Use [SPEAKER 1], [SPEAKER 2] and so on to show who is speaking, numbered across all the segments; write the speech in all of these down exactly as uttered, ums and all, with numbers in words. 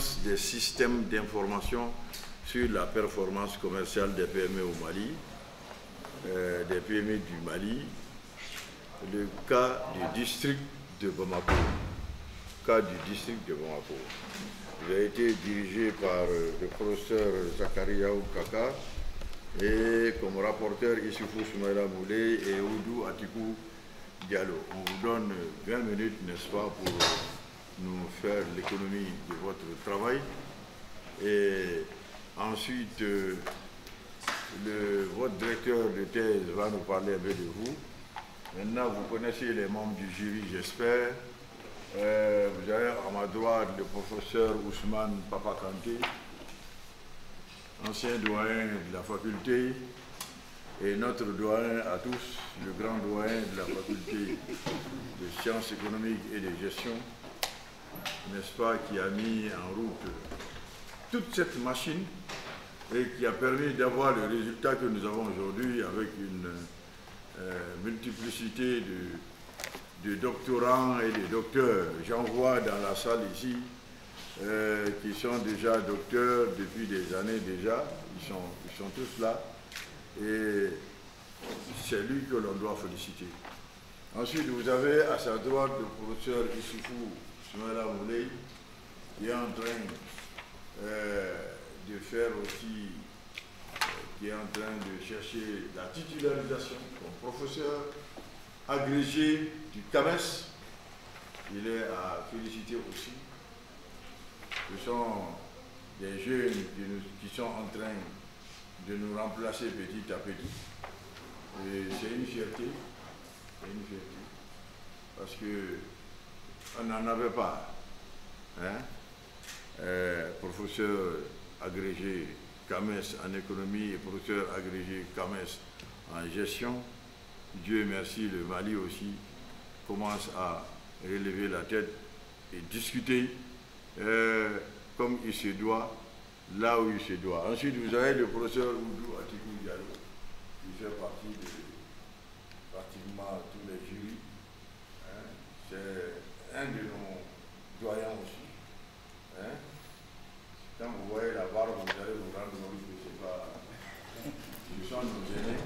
[SPEAKER 1] l'incidence des systèmes d'information sur la performance commerciale des P M E au Mali, euh, des P M E du Mali, le cas du district de Bamako. Cas du district de Bamako. Il a été dirigé par euh, le professeur Zakariaou Kaka et comme rapporteur Issoufou Soumaïla Moulé et Oudou Atikou Diallo. On vous donne vingt minutes, n'est-ce pas, pour nous faire l'économie de votre travail. Et ensuite, euh, le, votre directeur de thèse va nous parler un peu de vous. Maintenant, vous connaissez les membres du jury, j'espère. Euh, vous avez à ma droite le professeur Ousmane Papa Kanté, ancien doyen de la faculté, et notre doyen à tous, le grand doyen de la faculté de sciences économiques et de gestion, n'est-ce pas, qui a mis en route toute cette machine et qui a permis d'avoir le résultat que nous avons aujourd'hui avec une euh, multiplicité de, de doctorants et de docteurs. J'en vois dans la salle ici euh, qui sont déjà docteurs depuis des années déjà. Ils sont, ils sont tous là. Et c'est lui que l'on doit féliciter. Ensuite, vous avez à sa droite le professeur Issoufou Soumaïla Moulé, qui est en train euh, de faire aussi, euh, qui est en train de chercher la titularisation comme professeur agrégé du C A M E S. Il est à féliciter aussi. Ce sont des jeunes qui, nous, qui sont en train de nous remplacer petit à petit. Et c'est une fierté, c'est une fierté, parce qu'on n'en avait pas. Hein? Euh, professeur agrégé C A M E S en économie et professeur agrégé C A M E S en gestion. Dieu merci, le Mali aussi commence à relever la tête et discuter euh, comme il se doit, là où il se doit. Ensuite, vous avez le professeur Oudou Atikou Diallo, qui fait partie de pratiquement tous les jurys. Hein. C'est un de nos doyens aussi. Hein. Quand vous voyez la barbe, vous allez vous rendre compte que ce n'est pas... Ce sont nos aînés.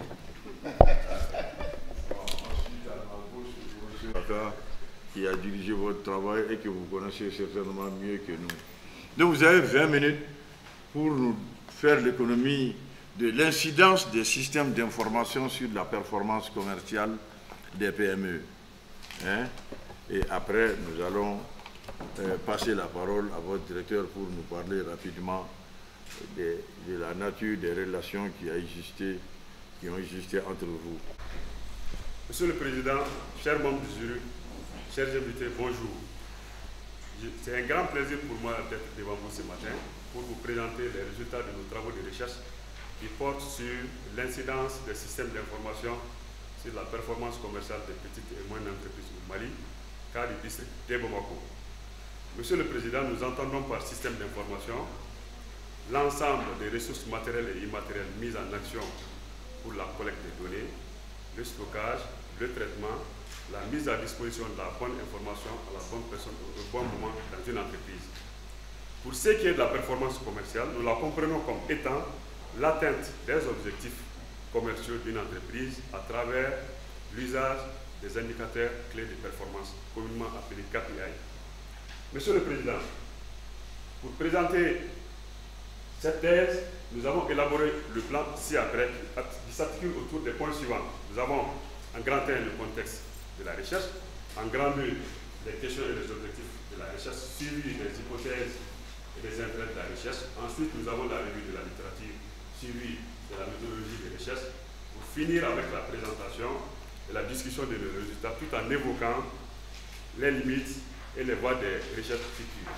[SPEAKER 1] Bon, ensuite, à ma gauche, le professeur Kaka, qui a dirigé votre travail et que vous connaissez certainement mieux que nous. Donc vous avez vingt minutes pour nous faire l'économie de l'incidence des systèmes d'information sur la performance commerciale des P M E. Hein? Et après, nous allons euh, passer la parole à votre directeur pour nous parler rapidement de, de la nature des relations qui, a existé, qui ont existé entre vous.
[SPEAKER 2] Monsieur le Président, chers membres du jury, chers invités, bonjour. C'est un grand plaisir pour moi d'être devant vous ce matin pour vous présenter les résultats de nos travaux de recherche qui portent sur l'incidence des systèmes d'information sur la performance commerciale des petites et moyennes entreprises au Mali, cas du district de Bamako. Monsieur le Président, nous entendons par système d'information l'ensemble des ressources matérielles et immatérielles mises en action pour la collecte des données, le stockage, le traitement, la mise à disposition de la bonne information à la bonne personne au bon moment dans une entreprise. Pour ce qui est de la performance commerciale, nous la comprenons comme étant l'atteinte des objectifs commerciaux d'une entreprise à travers l'usage des indicateurs clés de performance, communément appelés K P I. Monsieur le Président, pour présenter cette thèse, nous avons élaboré le plan ci-après qui s'articule autour des points suivants. Nous avons en grand un le contexte de la recherche, en grand deux les questions et les objectifs de la recherche, suivi des hypothèses et des intérêts de la recherche. Ensuite, nous avons la revue de la littérature, suivi de la méthodologie de recherche, pour finir avec la présentation et la discussion de nos résultats, tout en évoquant les limites et les voies des recherches futures.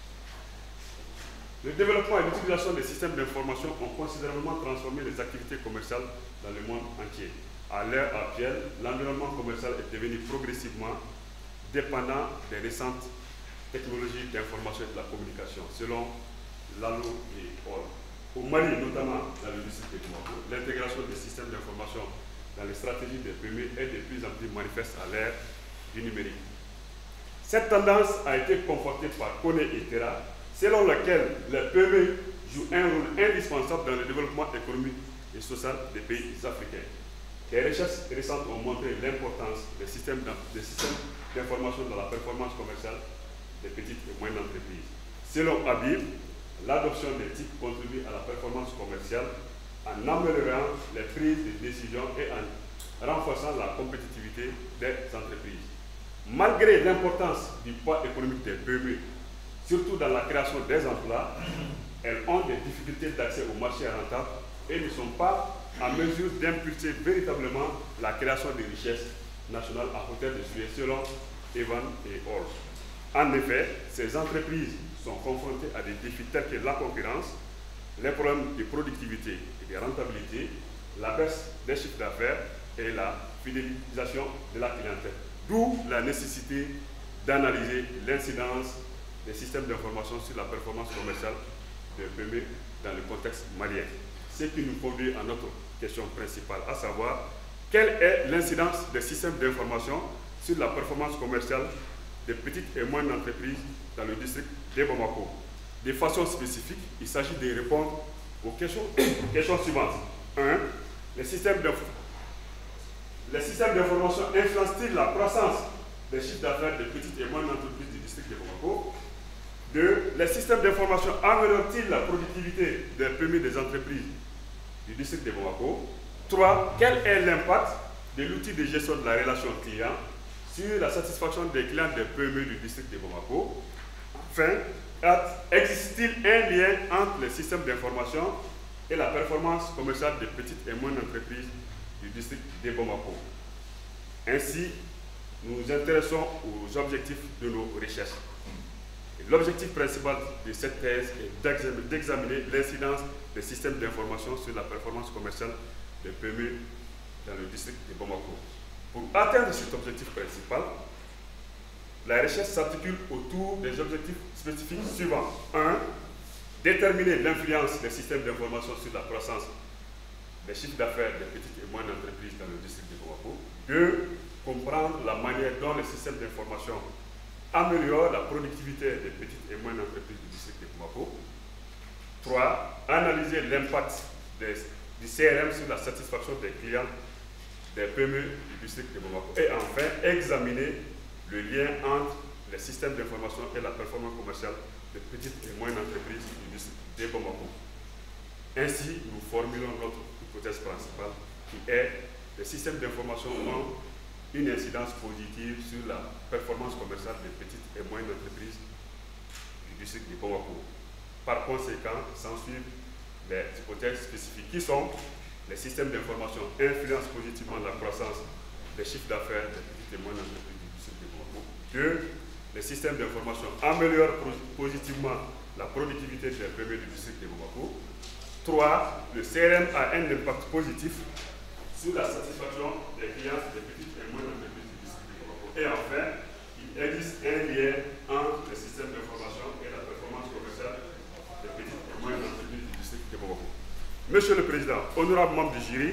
[SPEAKER 2] Le développement et l'utilisation des systèmes d'information ont considérablement transformé les activités commerciales dans le monde entier. À l'heure actuelle, l'environnement commercial est devenu progressivement dépendant des récentes technologies d'information et de la communication, selon Lalo et Hall. Au Mali, notamment dans le district de Bamako, l'intégration des systèmes d'information dans les stratégies des P M E est de plus en plus manifeste à l'ère du numérique. Cette tendance a été confortée par Kone et Terra, selon laquelle les P M E jouent un rôle indispensable dans le développement économique et social des pays africains. Les recherches récentes ont montré l'importance des systèmes d'information dans la performance commerciale des petites et moyennes entreprises. Selon Habib, l'adoption des T I C contribue à la performance commerciale en améliorant les prises de décision et en renforçant la compétitivité des entreprises. Malgré l'importance du poids économique des P M E, surtout dans la création des emplois, elles ont des difficultés d'accès au marché rentable et ne sont pas en mesure d'impulser véritablement la création de richesses nationales à hauteur de seuil, selon Evan et Hall. En effet, ces entreprises sont confrontées à des défis tels que la concurrence, les problèmes de productivité et de rentabilité, la baisse des chiffres d'affaires et la fidélisation de la clientèle. D'où la nécessité d'analyser l'incidence des systèmes d'information sur la performance commerciale des P M E dans le contexte malien. Ce qui nous conduit à notre question principale, à savoir quelle est l'incidence des systèmes d'information sur la performance commerciale des petites et moyennes entreprises dans le district de Bamako. De façon spécifique, il s'agit de répondre aux questions, questions suivantes. un. Les systèmes d'information influencent-ils la croissance des chiffres d'affaires des petites et moyennes entreprises du district de Bamako? deux. Les systèmes d'information améliorent-ils la productivité des P M E des entreprises du district de Bamako? trois. Quel est l'impact de l'outil de gestion de la relation client sur la satisfaction des clients des P M E du district de Bamako? Enfin, existe-t-il un lien entre les systèmes d'information et la performance commerciale des petites et moyennes entreprises du district de Bamako? Ainsi, nous nous intéressons aux objectifs de nos recherches. L'objectif principal de cette thèse est d'examiner l'incidence des systèmes d'information sur la performance commerciale des P M E dans le district de Bamako. Pour atteindre cet objectif principal, la recherche s'articule autour des objectifs spécifiques suivants. un. Déterminer l'influence des systèmes d'information sur la croissance des chiffres d'affaires des petites et moyennes entreprises dans le district de Bamako. deux. Comprendre la manière dont les systèmes d'information améliorent la productivité des petites et moyennes entreprises du district de Bamako. trois. Analyser l'impact du C R M sur la satisfaction des clients des P M E du district de Bamako. Et enfin, examiner le lien entre les systèmes d'information et la performance commerciale des petites et moyennes entreprises du district de Bamako. Ainsi, nous formulons notre hypothèse principale qui est que les systèmes d'information ont une incidence positive sur la performance commerciale des petites et moyennes entreprises du district de Bamako. Par conséquent, s'ensuivent les hypothèses spécifiques qui sont les systèmes d'information influencent positivement la croissance des chiffres d'affaires des petites et moyennes entreprises du district de Bamako. deux. Les systèmes d'information améliorent positivement la productivité des P M E du district de Bamako. trois. Le C R M a un impact positif sur la satisfaction des clients des petites et moyennes entreprises du district de Bamako. Et enfin, il existe un lien entre les systèmes d'information et la performance commerciale des petites et moyennes entreprises du district de Bamako. Monsieur le Président, honorables membres du jury,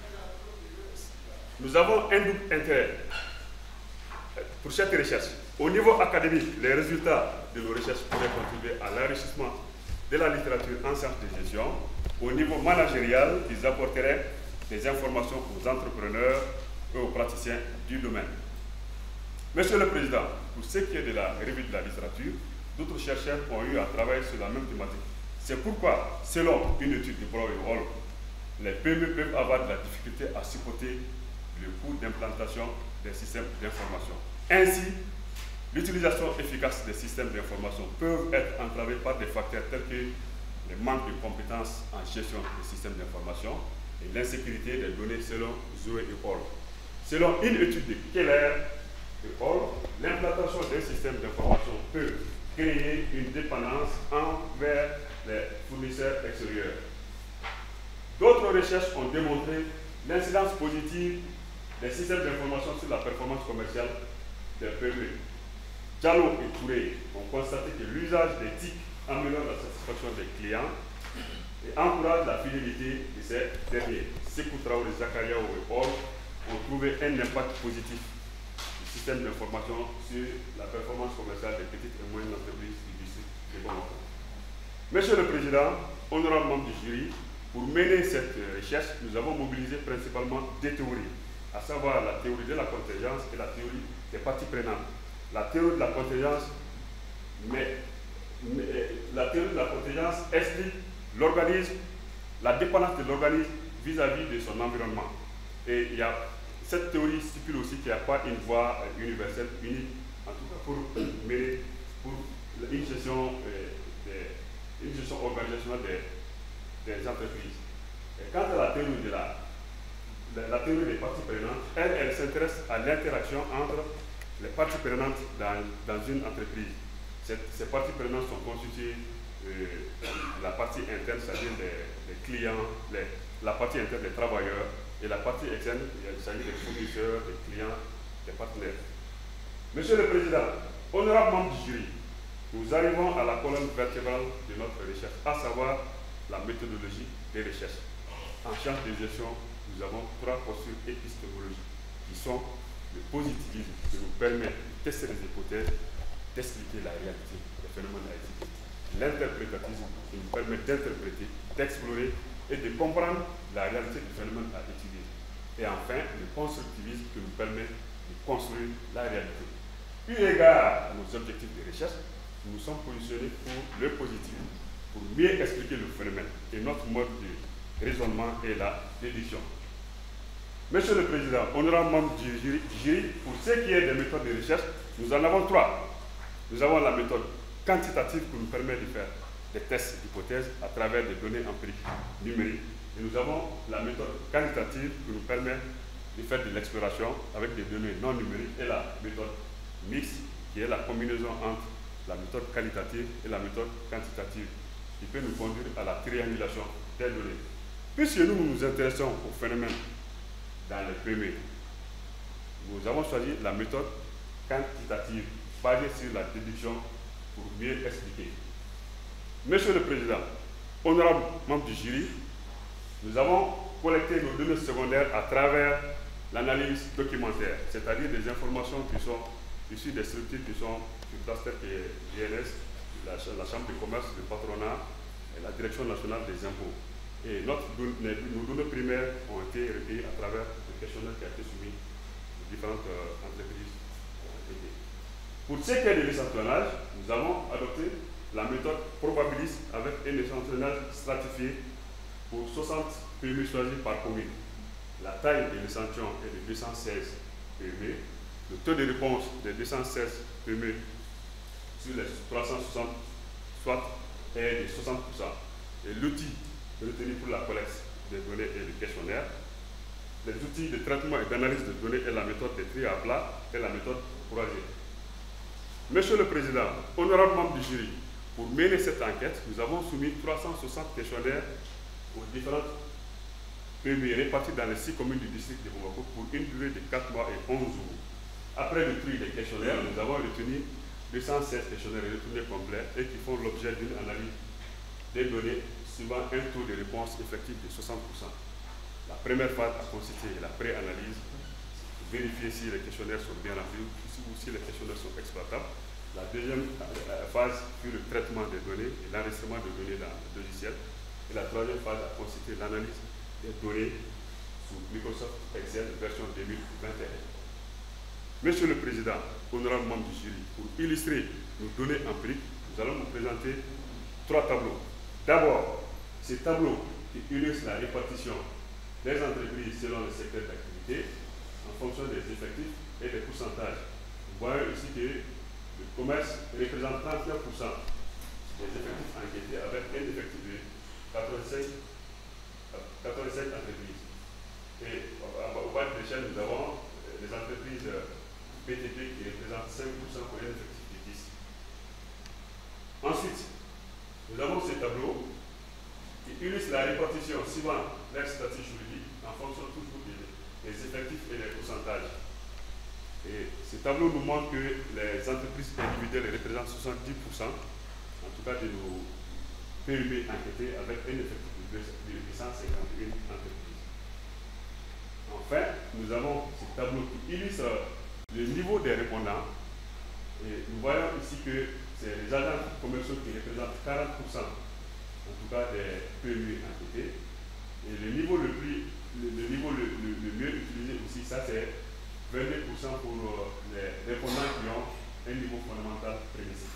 [SPEAKER 2] nous avons un double intérêt pour cette recherche. Au niveau académique, les résultats de nos recherches pourraient contribuer à l'enrichissement de la littérature en sciences de gestion. Au niveau managérial, ils apporteraient des informations aux entrepreneurs et aux praticiens du domaine. Monsieur le Président, pour ce qui est de la revue de la littérature, d'autres chercheurs ont eu à travailler sur la même thématique. C'est pourquoi, selon une étude de Brown et Hall, les P M E peuvent avoir de la difficulté à supporter le coût d'implantation des systèmes d'information. Ainsi, l'utilisation efficace des systèmes d'information peut être entravée par des facteurs tels que le manque de compétences en gestion des systèmes d'information et l'insécurité des données selon Zoé et Hall. Selon une étude de Keller et Hall, l'implantation d'un système d'information peut créer une dépendance envers les fournisseurs extérieurs. D'autres recherches ont démontré l'incidence positive des systèmes d'information sur la performance commerciale des P M E. Diallo et Touré ont constaté que l'usage des T I C améliore la satisfaction des clients et encourage la fidélité de ces derniers. Sekou Traoré, Zakaria et Hall ont trouvé un impact positif du système d'information sur la performance commerciale des petites et moyennes entreprises du district de Bamako. Monsieur le Président, honorable membre du jury, pour mener cette recherche, nous avons mobilisé principalement deux théories, à savoir la théorie de la contingence et la théorie des parties prenantes. La théorie de la contingence, mais, mais la théorie de la contingence explique l'organisme, la dépendance de l'organisme vis-à-vis de son environnement. Et il y a, cette théorie stipule aussi qu'il n'y a pas une voie universelle unique, en tout cas pour mener pour une gestion, euh, des, une gestion organisationnelle des, des entreprises. Et quant à la théorie de la, la, la théorie des parties prenantes, elle, elle s'intéresse à l'interaction entre les parties prenantes dans, dans une entreprise. Cette, ces parties prenantes sont constituées euh, la partie interne, c'est-à-dire les, les clients, les, la partie interne des travailleurs, et la partie externe, il s'agit des fournisseurs, des clients, des partenaires. Monsieur le Président, honorable membre du jury, nous arrivons à la colonne vertébrale de notre recherche, à savoir la méthodologie des recherches. En sciences de gestion, nous avons trois postures épistémologiques qui sont le positivisme qui nous permet de tester les hypothèses, d'expliquer la réalité des phénomènes à étudier, l'interprétatisme qui nous permet d'interpréter, d'explorer et de comprendre la réalité du phénomène à étudier. Et enfin, le constructivisme qui nous permet de construire la réalité. Eu égard à nos objectifs de recherche, nous nous sommes positionnés pour le positivisme, pour mieux expliquer le phénomène. Et notre mode de raisonnement est la déduction. Monsieur le Président, honorable membre du jury, jury, pour ce qui est des méthodes de recherche, nous en avons trois. Nous avons la méthode quantitative qui nous permet de faire des tests d'hypothèses à travers des données empiriques numériques. Et nous avons la méthode qualitative qui nous permet de faire de l'exploration avec des données non numériques, et la méthode mixte qui est la combinaison entre la méthode qualitative et la méthode quantitative qui peut nous conduire à la triangulation des données. Puisque nous nous intéressons au phénomène dans les P M E, nous avons choisi la méthode quantitative basée sur la déduction pour mieux expliquer. Monsieur le Président, honorable membre du jury, nous avons collecté nos données secondaires à travers l'analyse documentaire, c'est-à-dire des informations qui sont issues des structures qui sont sur place telles que G N S, la, la Chambre de commerce, le patronat et la Direction nationale des impôts. Et notre, nos données primaires ont été recueillies à travers le questionnaire qui a été soumis aux différentes euh, entreprises. Pour ce qui est de l'échantillonnage, nous avons adopté la méthode probabiliste avec un échantillonnage stratifié pour soixante P M E choisis par commune. La taille de l'échantillon est de deux cent seize P M E. Le taux de réponse de deux cent seize P M E sur les trois cent soixante soit est de soixante pour cent. Et l'outil retenu pour la collecte des données et le questionnaire. Les outils de traitement et d'analyse de données est la méthode de tri à plat et la méthode croisée. Monsieur le Président, honorable membre du jury, pour mener cette enquête, nous avons soumis trois cent soixante questionnaires aux différentes P M E réparties dans les six communes du district de Bamako pour une durée de quatre mois et onze jours. Après le tri des questionnaires, nous avons retenu deux cent seize questionnaires retournés complets et qui font l'objet d'une analyse des données suivant un taux de réponse effectif de soixante pour cent. La première phase a consisté à la pré-analyse, vérifier si les questionnaires sont bien remplis ou si les questionnaires sont exploitables. La deuxième phase fut le traitement des données et l'enregistrement des données dans le logiciel. Et la troisième phase a consisté à l'analyse des données sous Microsoft Excel version deux mille vingt et un. Monsieur le Président, honorable membre du jury, pour illustrer nos données empiriques, nous allons vous présenter trois tableaux. D'abord, ces tableaux qui illustrent la répartition des entreprises selon le secteur d'activité en fonction des effectifs et des pourcentages. Vous voyez ici que le commerce représente trente-neuf pour cent des effectifs enquêtés avec un effectif de quatre-vingt-cinq entreprises. Et au bas de l'échelle, nous avons les entreprises P T P qui représentent cinq pour cent pour un effectif de dix. Ensuite, nous avons ces tableaux qui illustrent la répartition suivant leur statut juridique en fonction toujours des, des effectifs et des pourcentages. Et ce tableau nous montre que les entreprises individuelles représentent soixante-dix pour cent, en tout cas de nos P M E enquêtés, avec un effectif de deux cent cinquante et une entreprises. Enfin, nous avons ce tableau qui illustre le niveau des répondants. Et nous voyons ici que c'est les agents commerciaux qui représentent quarante pour cent en tout cas des P M E enquêtés. Et le niveau le plus, le, le niveau le, le, le mieux utilisé aussi, ça c'est vingt-deux pour cent pour euh, les répondants qui ont un niveau fondamental précis.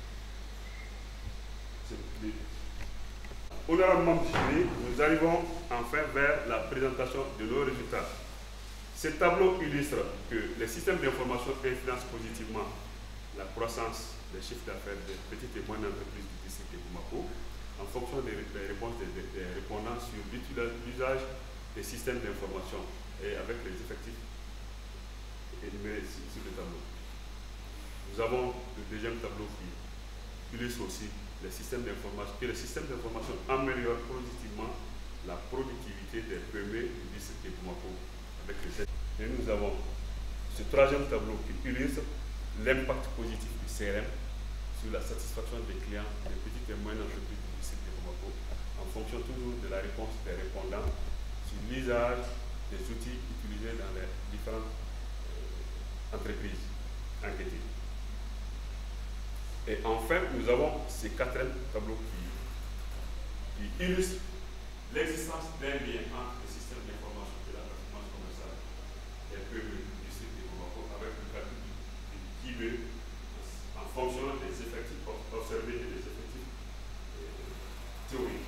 [SPEAKER 2] Honorable membre du jury, nous arrivons enfin vers la présentation de nos résultats. Ce tableau illustre que les systèmes d'information influencent positivement la croissance des chiffres d'affaires des petites et moyennes entreprises du district de Bamako en fonction des, des réponses des, des répondants sur l'usage des systèmes d'information et avec les effectifs énumérés sur, sur le tableau. Nous avons le deuxième tableau qui illustre aussi les systèmes d'information, que les systèmes d'information améliorent positivement la productivité des P M E du district de Bamako avec les aides. Et nous avons ce troisième tableau qui illustre l'impact positif du C R M sur la satisfaction des clients des petites et moyennes entreprises du district de Bamako en fonction toujours de la réponse des répondants sur l'usage des outils utilisés dans les différentes euh, entreprises enquêtées. Et enfin, nous avons ce quatrième tableau qui, qui illustre l'existence d'un lien entre le système d'information et la performance commerciale des P M E du district de Bamako avec le calcul du Q B E en fonction des effectifs observés et des effectifs euh, théoriques.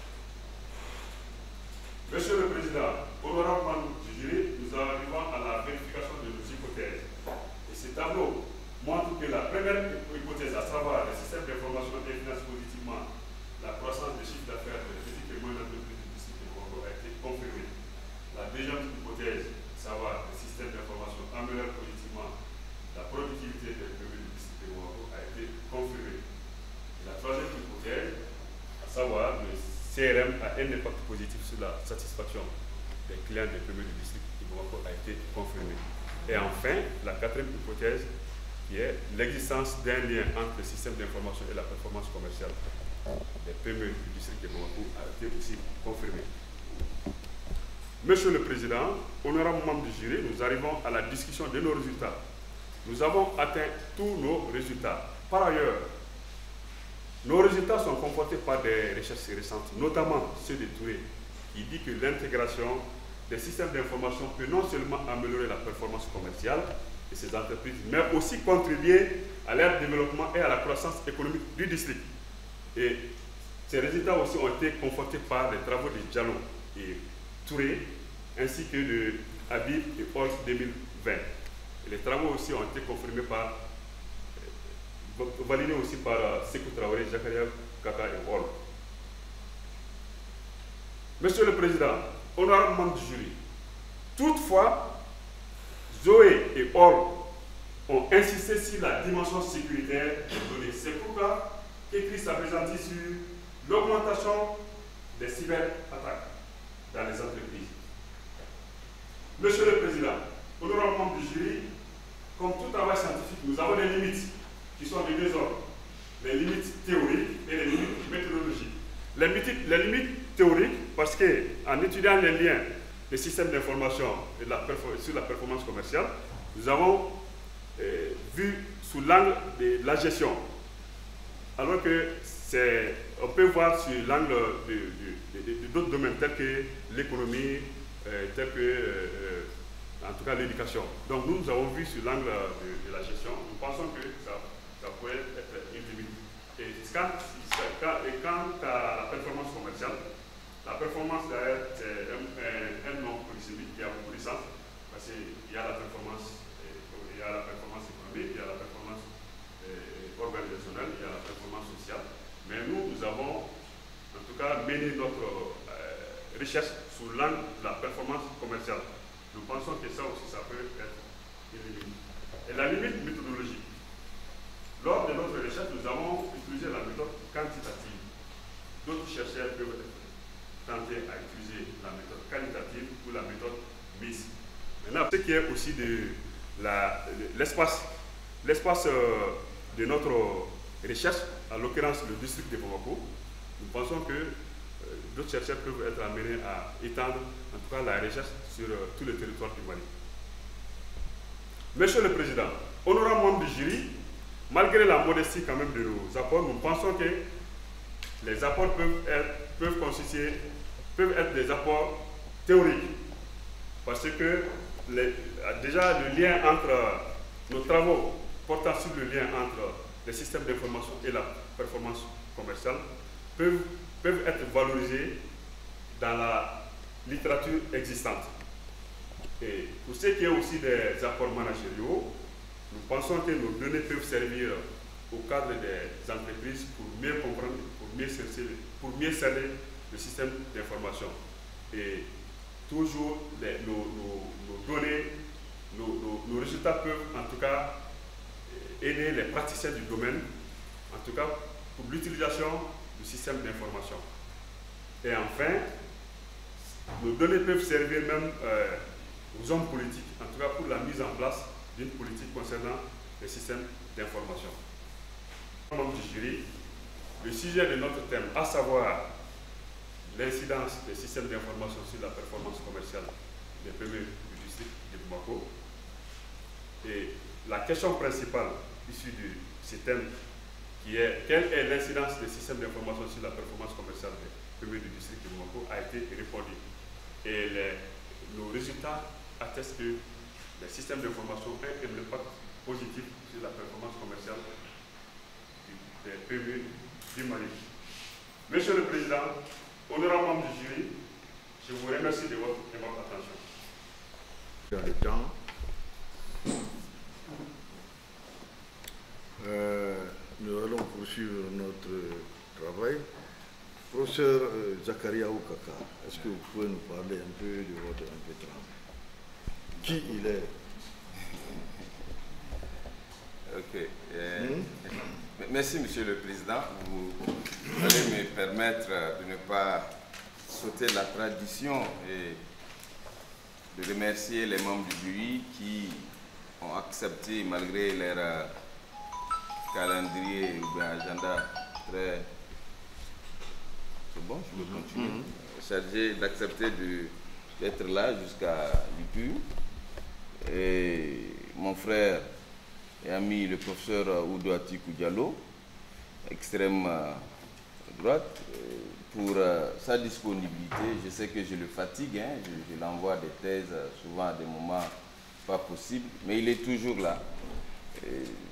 [SPEAKER 2] Monsieur le Président, honorable membre du jury, nous arrivons à la vérification de nos hypothèses. Et ce tableau montre que la première hypothèse, à savoir le système d'information influence positivement la croissance des chiffres d'affaires des petites et moyennes entreprises du district de Bamako, a été confirmée. La deuxième hypothèse, à savoir le système d'information améliore positivement la productivité des P M E du district de Bamako, a été confirmée. Et la troisième hypothèse, à savoir le C R M a un impact positif sur la satisfaction des clients des P M E du district de Bamako, a été confirmée. Et enfin, la quatrième hypothèse, qui est l'existence d'un lien entre le système d'information et la performance commerciale des P M E du district de Bamako, a été aussi confirmée. Monsieur le Président, honorable membre du jury, nous arrivons à la discussion de nos résultats. Nous avons atteint tous nos résultats. Par ailleurs, nos résultats sont confortés par des recherches récentes, notamment ceux de Touré, qui dit que l'intégration des systèmes d'information peut non seulement améliorer la performance commerciale de ces entreprises, mais aussi contribuer à leur développement et à la croissance économique du district. Et ces résultats aussi ont été confortés par les travaux de Diallo et Touré, ainsi que de Habib et Paul deux mille vingt. Et les travaux aussi ont été confirmés par, euh, validés aussi par euh, Sékou Traoré, Zakaria Kaka et Paul. Monsieur le Président, honorable membre du jury, toutefois, Zoé et Hall ont insisté sur la dimension sécuritaire des données. C'est pourquoi écrit s'apprécie sur l'augmentation des cyberattaques dans les entreprises. Monsieur le Président, honorable membre du jury, comme tout travail scientifique, nous avons des limites qui sont de deux ordres. Les limites théoriques et les limites méthodologiques. Les limites, les limites théoriques, parce qu'en étudiant les liens des systèmes d'information et la sur la performance commerciale, nous avons euh, vu sous l'angle de la gestion. Alors que c'est, on peut voir sur l'angle d'autres domaines tels que l'économie, euh, tels que, euh, en tout cas, l'éducation. Donc nous, nous avons vu sur l'angle de, de la gestion, nous pensons que ça, ça pourrait être une limite. Et quand, quand, et quant à la performance commerciale, la performance derrière, c'est un, un, un nom polysémique qui a beaucoup de sens, parce qu'il y a la performance, il y a la performance économique, il y a la performance euh, organisationnelle, il y a la performance sociale. Mais nous, nous avons en tout cas mené notre euh, recherche sous l'angle de la performance commerciale. Nous pensons que ça aussi, ça peut être une limite. Et la limite méthodologique. Lors de notre recherche, nous avons utilisé la méthode quantitative. D'autres chercheurs peuvent être tenter à utiliser la méthode qualitative ou la méthode mixte. Maintenant, ce qui est aussi de l'espace l'espace euh, de notre recherche, en l'occurrence le district de Bamako, nous pensons que euh, d'autres chercheurs peuvent être amenés à étendre en tout cas la recherche sur euh, tout le territoire du Mali. Monsieur le Président, honorable membre du jury, malgré la modestie quand même de nos apports, nous pensons que les apports peuvent être, peuvent constituer, peuvent être des apports théoriques. Parce que les, déjà le lien entre nos travaux portant sur le lien entre les systèmes d'information et la performance commerciale peuvent, peuvent être valorisés dans la littérature existante. Et pour ce qui est aussi des apports managériaux, nous pensons que nos données peuvent servir au cadre des entreprises pour mieux comprendre, pour mieux cerner, pour mieux cerner le système d'information. Et toujours les, nos, nos, nos données, nos, nos, nos résultats peuvent en tout cas aider les praticiens du domaine, en tout cas pour l'utilisation du système d'information. Et enfin, nos données peuvent servir même euh, aux hommes politiques, en tout cas pour la mise en place d'une politique concernant les systèmes d'information. Membre du jury, le sujet de notre thème, à savoir l'incidence des systèmes d'information sur la performance commerciale des P M E du district de Bamako. Et la question principale issue de ce thème, qui est quelle est l'incidence des systèmes d'information sur la performance commerciale des P M E du district de Bamako, a été répondue. Et les, nos résultats attestent que les systèmes d'information ont un impact positif sur la performance commerciale des P M E du Mali. Monsieur le Président, honorable membre du jury, je vous remercie de votre, de votre attention.
[SPEAKER 1] Dans le temps, euh, nous allons poursuivre notre travail. Professeur euh, Zakaria Oukaka, est-ce que vous pouvez nous parler un peu de votre impétrant? Qui il est?
[SPEAKER 3] Ok. Euh, hmm? Merci, Monsieur le Président. Vous allez me permettre de ne pas sauter la tradition et de remercier les membres du jury qui ont accepté, malgré leur euh, calendrier ou bien agenda très... C'est bon, je peux continuer. Mm-hmm. Chargé d'accepter d'être là jusqu'à l'U P U. Et mon frère et ami, le professeur Oudou Atikou Diallo, extrême euh, droite, euh, pour euh, sa disponibilité. Je sais que je le fatigue, hein, je, je l'envoie des thèses, euh, souvent à des moments pas possibles, mais il est toujours là. Et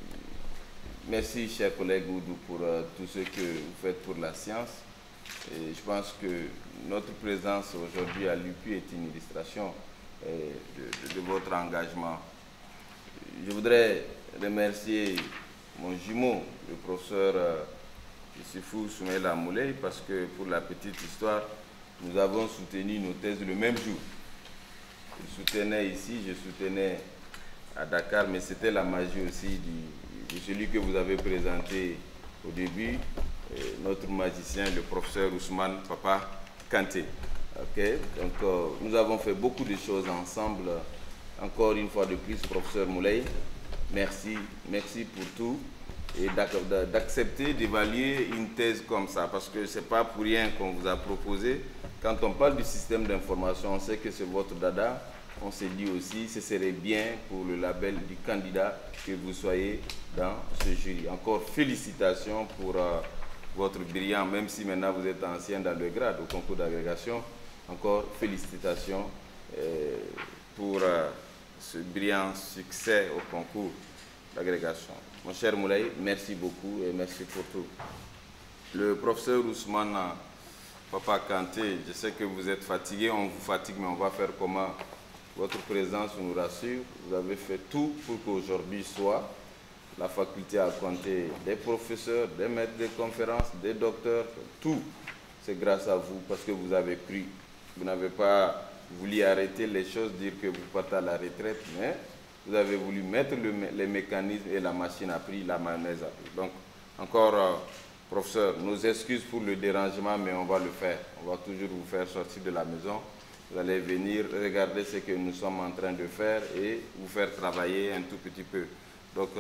[SPEAKER 3] merci, cher collègue Oudou, pour euh, tout ce que vous faites pour la science. Et je pense que notre présence aujourd'hui à l'U P U est une illustration euh, de, de, de votre engagement. Je voudrais remercier mon jumeau, le professeur euh, Issifou Soumaïla Moulay, parce que pour la petite histoire, nous avons soutenu nos thèses le même jour. Je soutenais ici, je soutenais à Dakar, mais c'était la magie aussi du, de celui que vous avez présenté au début, et notre magicien, le professeur Ousmane Papa Kanté. Okay. Donc, euh, nous avons fait beaucoup de choses ensemble. Encore une fois de plus, professeur Moulay, merci, merci pour tout et d'accepter d'évaluer une thèse comme ça, parce que ce n'est pas pour rien qu'on vous a proposé. Quand on parle du système d'information, on sait que c'est votre dada. On s'est dit aussi que ce serait bien pour le label du candidat que vous soyez dans ce jury. Encore félicitations pour euh, votre brillant, même si maintenant vous êtes ancien dans le grade au concours d'agrégation. Encore félicitations euh, pour euh, ce brillant succès au concours d'agrégation. Mon cher Moulay, merci beaucoup et merci pour tout. Le professeur Ousmane Papa Kanté, je sais que vous êtes fatigué, on vous fatigue, mais on va faire comment? Votre présence nous rassure. Vous avez fait tout pour qu'aujourd'hui soit. La faculté a compté des professeurs, des maîtres de conférences, des docteurs, tout. C'est grâce à vous parce que vous avez cru. Vous n'avez pas voulu arrêter les choses, dire que vous partez à la retraite, mais vous avez voulu mettre le, les mécanismes et la machine a pris, la mayonnaise a pris. Donc, encore, euh, professeur, nos excuses pour le dérangement, mais on va le faire. On va toujours vous faire sortir de la maison. Vous allez venir regarder ce que nous sommes en train de faire et vous faire travailler un tout petit peu. Donc,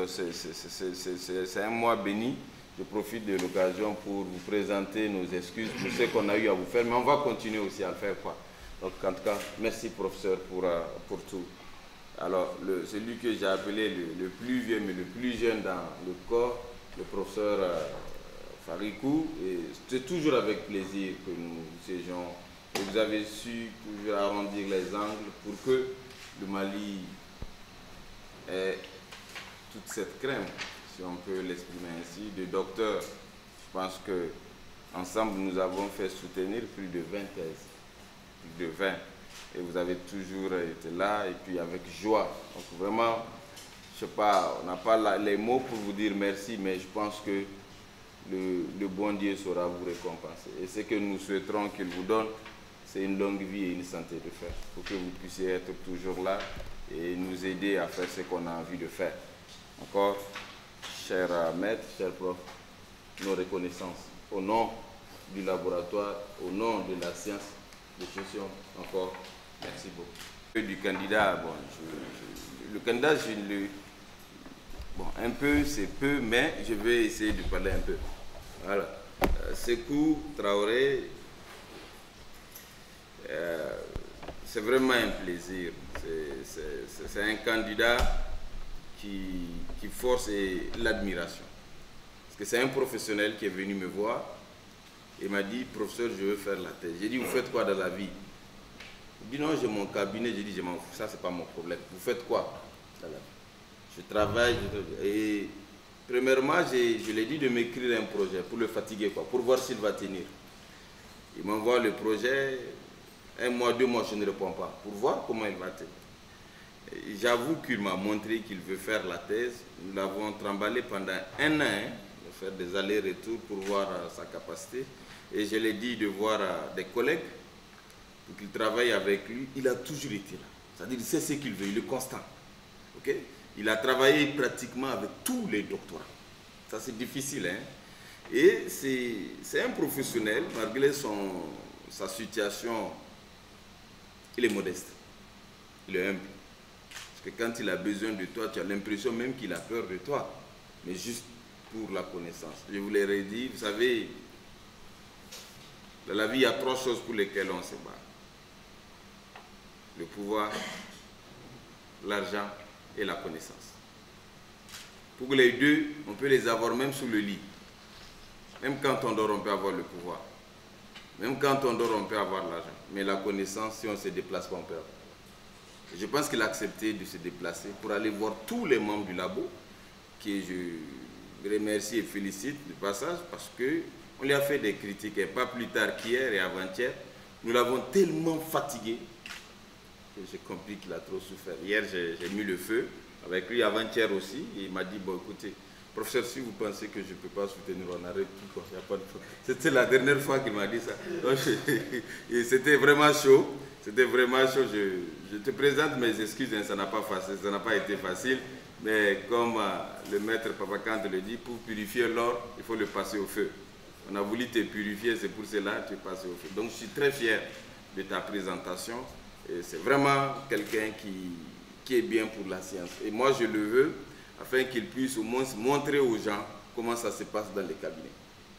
[SPEAKER 3] c'est un mois béni. Je profite de l'occasion pour vous présenter nos excuses pour ce qu'on a eu à vous faire, mais on va continuer aussi à le faire, quoi. Donc, en tout cas, merci, professeur, pour, uh, pour tout. Alors, le, celui que j'ai appelé le, le plus vieux, mais le plus jeune dans le corps, le professeur uh, Farikou, c'est toujours avec plaisir que nous séjournons. Et vous avez su toujours arrondir les angles pour que le Mali ait toute cette crème, si on peut l'exprimer ainsi, de docteurs. Je pense que ensemble nous avons fait soutenir plus de vingt thèses, plus de vingt. Et vous avez toujours été là, et puis avec joie. Donc vraiment, je sais pas, on n'a pas les mots pour vous dire merci, mais je pense que le, le bon Dieu saura vous récompenser. Et ce que nous souhaiterons qu'il vous donne, c'est une longue vie et une santé de fer, pour que vous puissiez être toujours là et nous aider à faire ce qu'on a envie de faire. Encore, cher maître, cher prof, nos reconnaissances au nom du laboratoire, au nom de la science de gestion, encore, merci beaucoup. Du candidat, bon, je, je, le candidat, je le... Bon, un peu, c'est peu, mais je vais essayer de parler un peu. Voilà. Euh, Sékou Traoré, euh, c'est vraiment un plaisir. C'est un candidat qui, qui force l'admiration. Parce que c'est un professionnel qui est venu me voir et m'a dit, professeur, je veux faire la thèse. J'ai dit, vous faites quoi dans la vie? Il dit, non, j'ai mon cabinet. J'ai dit, je m'en fous, ça, c'est pas mon problème. Vous faites quoi dans la vie? Je travaille. Je... Et premièrement, je l'ai dit de m'écrire un projet pour le fatiguer, quoi, pour voir s'il va tenir. Il m'envoie le projet. Un mois, deux mois, je ne réponds pas, pour voir comment il va tenir. J'avoue qu'il m'a montré qu'il veut faire la thèse. Nous l'avons tremballé pendant un an, hein, de faire des allers-retours pour voir uh, sa capacité. Et je l'ai dit de voir uh, des collègues pour qu'il travaille avec lui. Il a toujours été là. C'est-à-dire qu'il sait ce qu'il veut, il est constant. Okay? Il a travaillé pratiquement avec tous les doctorats. Ça, c'est difficile. Hein? Et c'est un professionnel, malgré son, sa situation. Il est modeste, il est humble. Parce que quand il a besoin de toi, tu as l'impression même qu'il a peur de toi. Mais juste pour la connaissance. Je vous l'ai redit, vous savez, dans la vie, il y a trois choses pour lesquelles on se bat. Le pouvoir, l'argent et la connaissance. Pour les deux, on peut les avoir même sous le lit. Même quand on dort, on peut avoir le pouvoir. Même quand on dort, on peut avoir l'argent. Mais la connaissance, si on ne se déplace pas, on peut avoir. Je pense qu'il a accepté de se déplacer pour aller voir tous les membres du labo, que je remercie et félicite du passage, parce qu'on lui a fait des critiques. Et pas plus tard qu'hier et avant-hier, nous l'avons tellement fatigué que j'ai compris qu'il a trop souffert. Hier, j'ai mis le feu avec lui, avant-hier aussi, et il m'a dit, bon, écoutez, professeur, si vous pensez que je ne peux pas soutenir, on arrête tout. C'était la dernière fois qu'il m'a dit ça. C'était vraiment chaud. C'était vraiment chaud. Je, je te présente mes excuses. Hein, ça n'a pas, pas été facile. Mais comme euh, le maître Papakante le dit, pour purifier l'or, il faut le passer au feu. On a voulu te purifier, c'est pour cela que tu es passé au feu. Donc je suis très fier de ta présentation. C'est vraiment quelqu'un qui, qui est bien pour la science. Et moi, je le veux, afin qu'il puisse au moins montrer aux gens comment ça se passe dans les cabinets.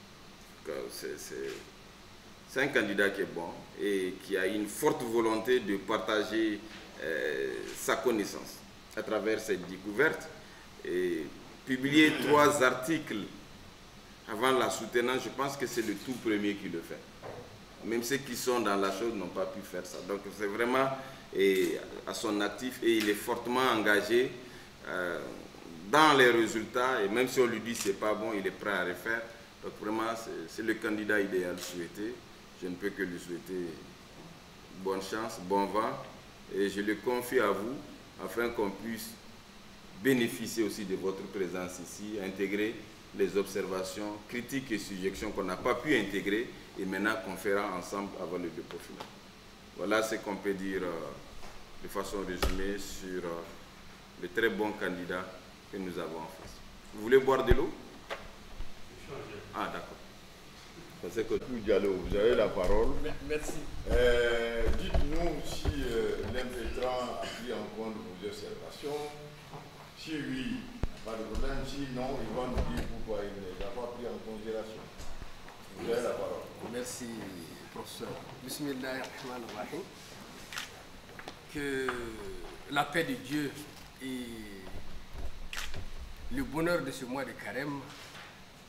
[SPEAKER 3] C'est un candidat qui est bon et qui a une forte volonté de partager euh, sa connaissance à travers cette découverte. Et publier trois articles avant la soutenance, je pense que c'est le tout premier qui le fait. Même ceux qui sont dans la chose n'ont pas pu faire ça. Donc c'est vraiment et, à son actif et il est fortement engagé euh, dans les résultats, et même si on lui dit c'est pas bon, il est prêt à refaire. Donc vraiment, c'est le candidat idéal souhaité. Je ne peux que lui souhaiter bonne chance, bon vent, et je le confie à vous, afin qu'on puisse bénéficier aussi de votre présence ici, intégrer les observations, critiques et suggestions qu'on n'a pas pu intégrer, et maintenant qu'on fera ensemble avant le dépôt final. Voilà ce qu'on peut dire euh, de façon résumée sur euh, le très bon candidat que nous avons en face. Vous voulez boire de l'eau? Ah, d'accord.
[SPEAKER 1] Parce que tout Diallo, vous avez la parole.
[SPEAKER 4] Merci.
[SPEAKER 1] Euh, Dites-nous si euh, l'impétrant a pris en compte vos observations. Si oui, pas de problème. Si non, il va nous dire pourquoi il ne l'a pas pris en considération. Vous avez la parole.
[SPEAKER 4] Merci, professeur. Bismillahirrahmanirrahim. Que la paix de Dieu et le bonheur de ce mois de carême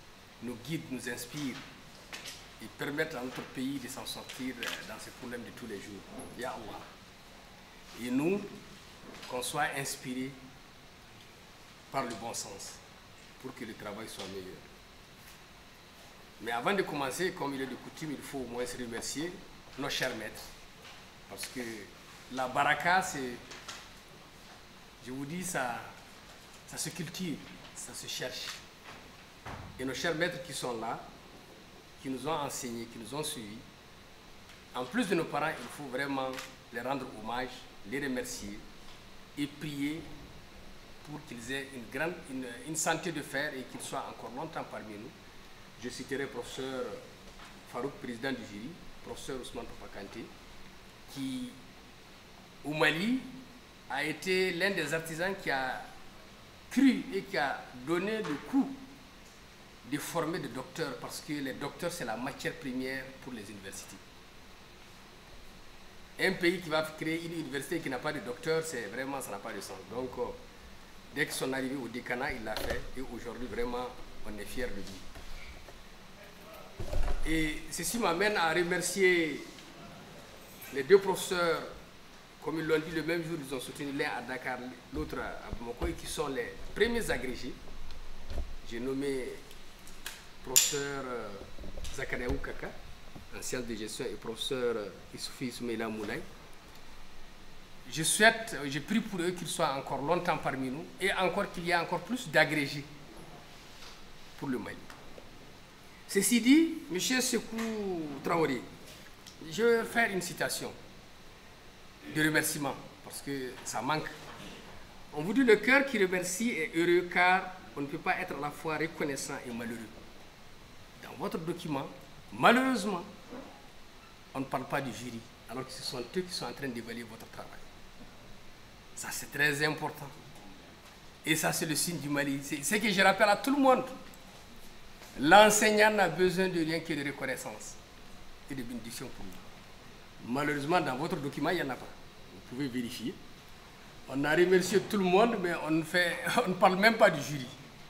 [SPEAKER 4] nous guident, nous inspirent et permettent à notre pays de s'en sortir dans ses problèmes de tous les jours. Ya Allah. Et nous, qu'on soit inspirés par le bon sens pour que le travail soit meilleur. Mais avant de commencer, comme il est de coutume, il faut au moins se remercier nos chers maîtres. Parce que la baraka, c'est, je vous dis, ça, ça se cultive, ça se cherche. Et nos chers maîtres qui sont là, qui nous ont enseigné, qui nous ont suivis, en plus de nos parents, il faut vraiment les rendre hommage, les remercier et prier pour qu'ils aient une, grande, une, une santé de fer et qu'ils soient encore longtemps parmi nous. Je citerai le professeur Farouk, président du jury, professeur Ousmane Papa Kanté, qui, au Mali, a été l'un des artisans qui a cru et qui a donné le coup de former des docteurs, parce que les docteurs, c'est la matière première pour les universités. Un pays qui va créer une université qui n'a pas de docteurs, c'est vraiment, ça n'a pas de sens. Donc, euh, dès qu'ils sont arrivés au décanat, il l'a fait, et aujourd'hui, vraiment, on est fiers de lui. Et ceci m'amène à remercier les deux professeurs, comme ils l'ont dit le même jour, ils ont soutenu l'un à Dakar, l'autre à Bamako, et qui sont les premiers agrégés. J'ai nommé professeur euh, Zakaria Oukaka, en sciences de gestion, et professeur euh, Issoufi Soumeila Moulay. Je souhaite, j'ai pris pour eux qu'ils soient encore longtemps parmi nous, et encore qu'il y ait encore plus d'agrégés pour le Mali. Ceci dit, M. Sekou Traoré, je vais faire une citation de remerciement, parce que ça manque. On vous dit: le cœur qui remercie est heureux, car on ne peut pas être à la fois reconnaissant et malheureux. Dans votre document, malheureusement, on ne parle pas du jury, alors que ce sont eux qui sont en train d'évaluer votre travail. Ça, c'est très important. Et ça, c'est le signe du Mali. C'est ce que je rappelle à tout le monde. L'enseignant n'a besoin de rien que de reconnaissance et de bénédiction pour nous. Malheureusement, dans votre document, il n'y en a pas. Vous pouvez vérifier. On a remercié tout le monde, mais on ne, fait, on ne parle même pas du jury.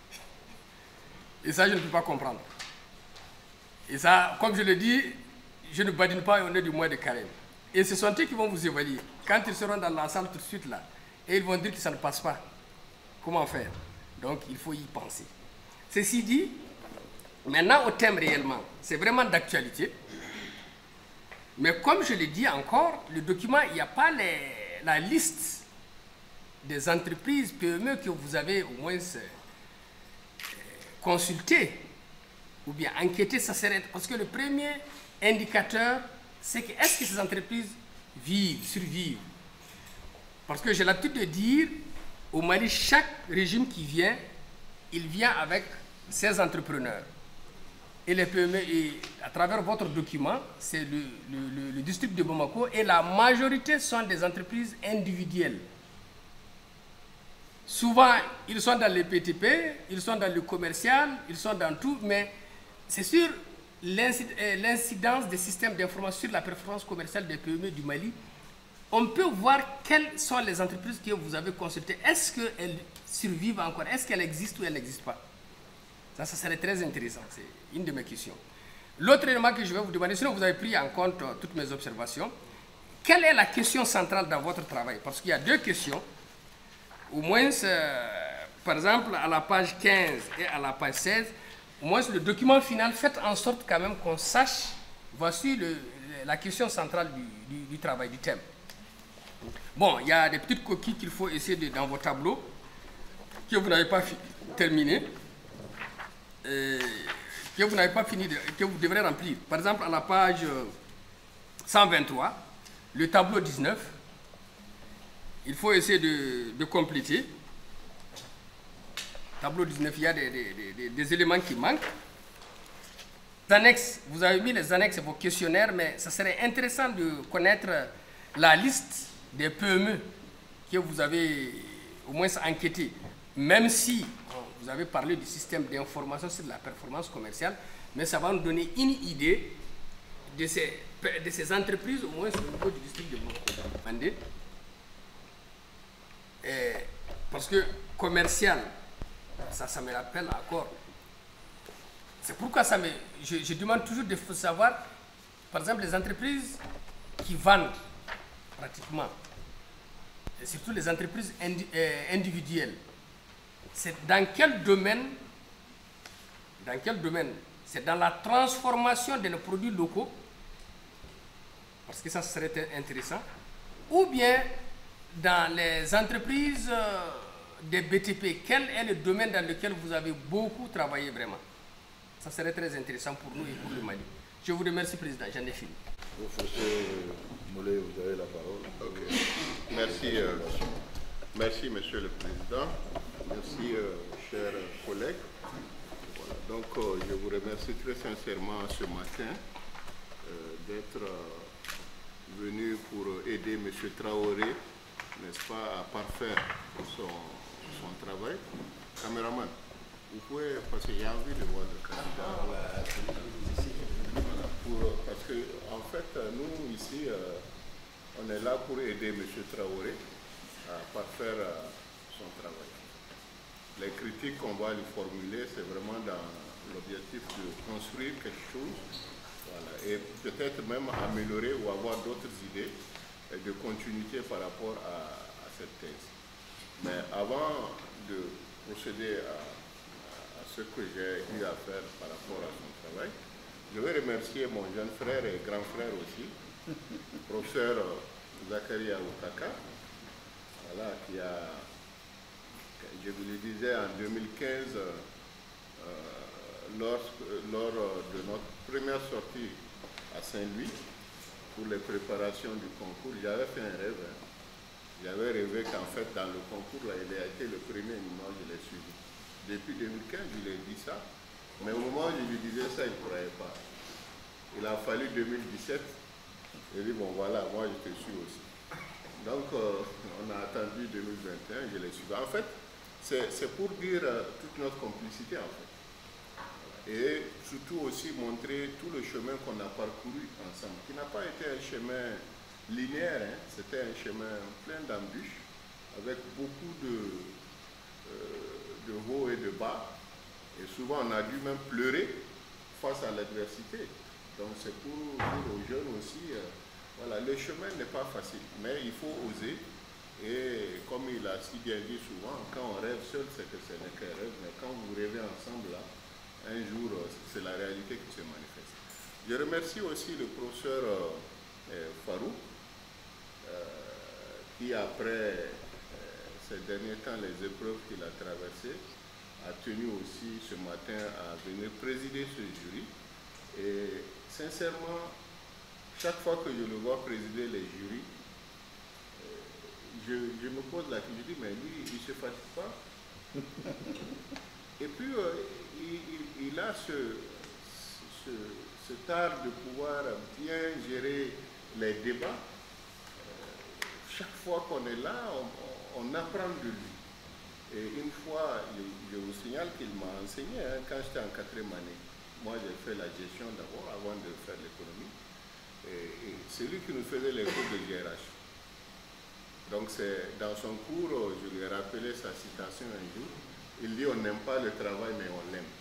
[SPEAKER 4] Et ça, je ne peux pas comprendre. Et ça, comme je le dis, je ne badine pas et on est du mois de carême. Et ce sont eux qui vont vous évaluer. Quand ils seront dans la salle tout de suite là, et ils vont dire que ça ne passe pas. Comment faire? Donc, il faut y penser. Ceci dit, maintenant au thème réellement, c'est vraiment d'actualité. Mais comme je l'ai dit encore, le document, il n'y a pas les, la liste des entreprises P M E que vous avez au moins euh, consultées ou bien enquêtées. Ça serait, parce que le premier indicateur, c'est que est-ce que ces entreprises vivent, survivent? Parce que j'ai l'habitude de dire, au Mali, chaque régime qui vient, il vient avec ses entrepreneurs. Et les P M E, et à travers votre document, c'est le, le, le, le district de Bamako, et la majorité sont des entreprises individuelles. Souvent, ils sont dans les P T P, ils sont dans le commercial, ils sont dans tout, mais c'est sur l'incidence des systèmes d'information sur la performance commerciale des P M E du Mali. On peut voir quelles sont les entreprises que vous avez consultées. Est-ce qu'elles survivent encore? Est-ce qu'elles existent ou elles n'existent pas? Ça, ça serait très intéressant. C'est une de mes questions. L'autre élément que je vais vous demander, sinon vous avez pris en compte euh, toutes mes observations, quelle est la question centrale dans votre travail? Parce qu'il y a deux questions. Au moins, euh, par exemple, à la page quinze et à la page seize, au moins le document final, faites en sorte quand même qu'on sache, voici le, la question centrale du, du, du travail, du thème. Bon, il y a des petites coquilles qu'il faut essayer de, dans vos tableaux, que vous n'avez pas terminé. Euh, que vous n'avez pas fini, de, que vous devrez remplir. Par exemple, à la page cent vingt-trois, le tableau dix-neuf, il faut essayer de, de compléter. Tableau dix-neuf, il y a des, des, des, des éléments qui manquent. Les annexes, vous avez mis les annexes et vos questionnaires, mais ça serait intéressant de connaître la liste des P M E que vous avez au moins enquêté, même si vous avez parlé du système d'information sur la performance commerciale, mais ça va nous donner une idée de ces, de ces entreprises, au moins au niveau du district de Bamako. Parce que commercial, ça, ça me rappelle encore C'est pourquoi ça me, je, je demande toujours de savoir, par exemple, les entreprises qui vendent pratiquement, et surtout les entreprises indi, euh, individuelles, c'est dans quel domaine, dans quel domaine? C'est dans la transformation de nos produits locaux, parce que ça serait intéressant, ou bien dans les entreprises euh, des B T P, quel est le domaine dans lequel vous avez beaucoup travaillé vraiment? Ça serait très intéressant pour nous et pour le Mali. Je vous remercie, Président. J'en ai fini.
[SPEAKER 1] Professeur Moulay, vous avez la parole.
[SPEAKER 5] Okay. Merci, euh, merci, Monsieur le Président. Merci, euh, chers collègues. Voilà. Donc, euh, je vous remercie très sincèrement ce matin euh, d'être euh, venu pour aider M. Traoré, n'est-ce pas, à parfaire son, son travail. Caméraman, vous pouvez, parce qu'il y a envie de voir le candidat. Voilà, pour, parce que, en fait, nous, ici, euh, on est là pour aider M. Traoré à parfaire euh, son travail. Les critiques qu'on va lui formuler, c'est vraiment dans l'objectif de construire quelque chose, voilà, et peut-être même améliorer ou avoir d'autres idées de continuité par rapport à, à cette thèse. Mais avant de procéder à, à ce que j'ai eu à faire par rapport à son travail, je vais remercier mon jeune frère et grand frère aussi, professeur Zakaria Outaka, voilà, qui a, je vous le disais, en deux mille quinze, euh, lors, lors de notre première sortie à Saint-Louis, pour les préparations du concours, j'avais fait un rêve. Hein. J'avais rêvé qu'en fait, dans le concours, là, il a été le premier, moi je l'ai suivi. Depuis deux mille quinze, je lui ai dit ça, mais au moment où je lui disais ça, il ne croyait pas. Il a fallu deux mille dix-sept, il dit, bon voilà, moi je te suis aussi. Donc, euh, on a attendu deux mille vingt et un, je l'ai suivi. En fait, c'est pour dire euh, toute notre complicité, en fait. Et surtout aussi montrer tout le chemin qu'on a parcouru ensemble, qui n'a pas été un chemin linéaire, hein. C'était un chemin plein d'embûches, avec beaucoup de, euh, de hauts et de bas. Et souvent, on a dû même pleurer face à l'adversité. Donc, c'est pour dire aux jeunes aussi, euh, voilà, le chemin n'est pas facile, mais il faut oser. Et comme il a si bien dit souvent, quand on rêve seul, c'est que ce n'est qu'un rêve, mais quand vous rêvez ensemble, là, un jour, c'est la réalité qui se manifeste. Je remercie aussi le professeur euh, Farouk, euh, qui après euh, ces derniers temps, les épreuves qu'il a traversées, a tenu aussi ce matin à venir présider ce jury. Et sincèrement, chaque fois que je le vois présider les jurys, je, je me pose la question, je dis, mais lui, il ne se fatigue pas. Et puis, euh, il, il, il a ce, ce, cet art de pouvoir bien gérer les débats. Euh, chaque fois qu'on est là, on, on apprend de lui. Et une fois, je, je vous signale qu'il m'a enseigné, hein, quand j'étais en quatrième année. Moi, j'ai fait la gestion d'abord, avant de faire l'économie. Et, et c'est lui qui nous faisait les cours de G R H. Donc, dans son cours, je lui ai rappelé sa citation un jour. Il dit, on n'aime pas le travail, mais on l'aime.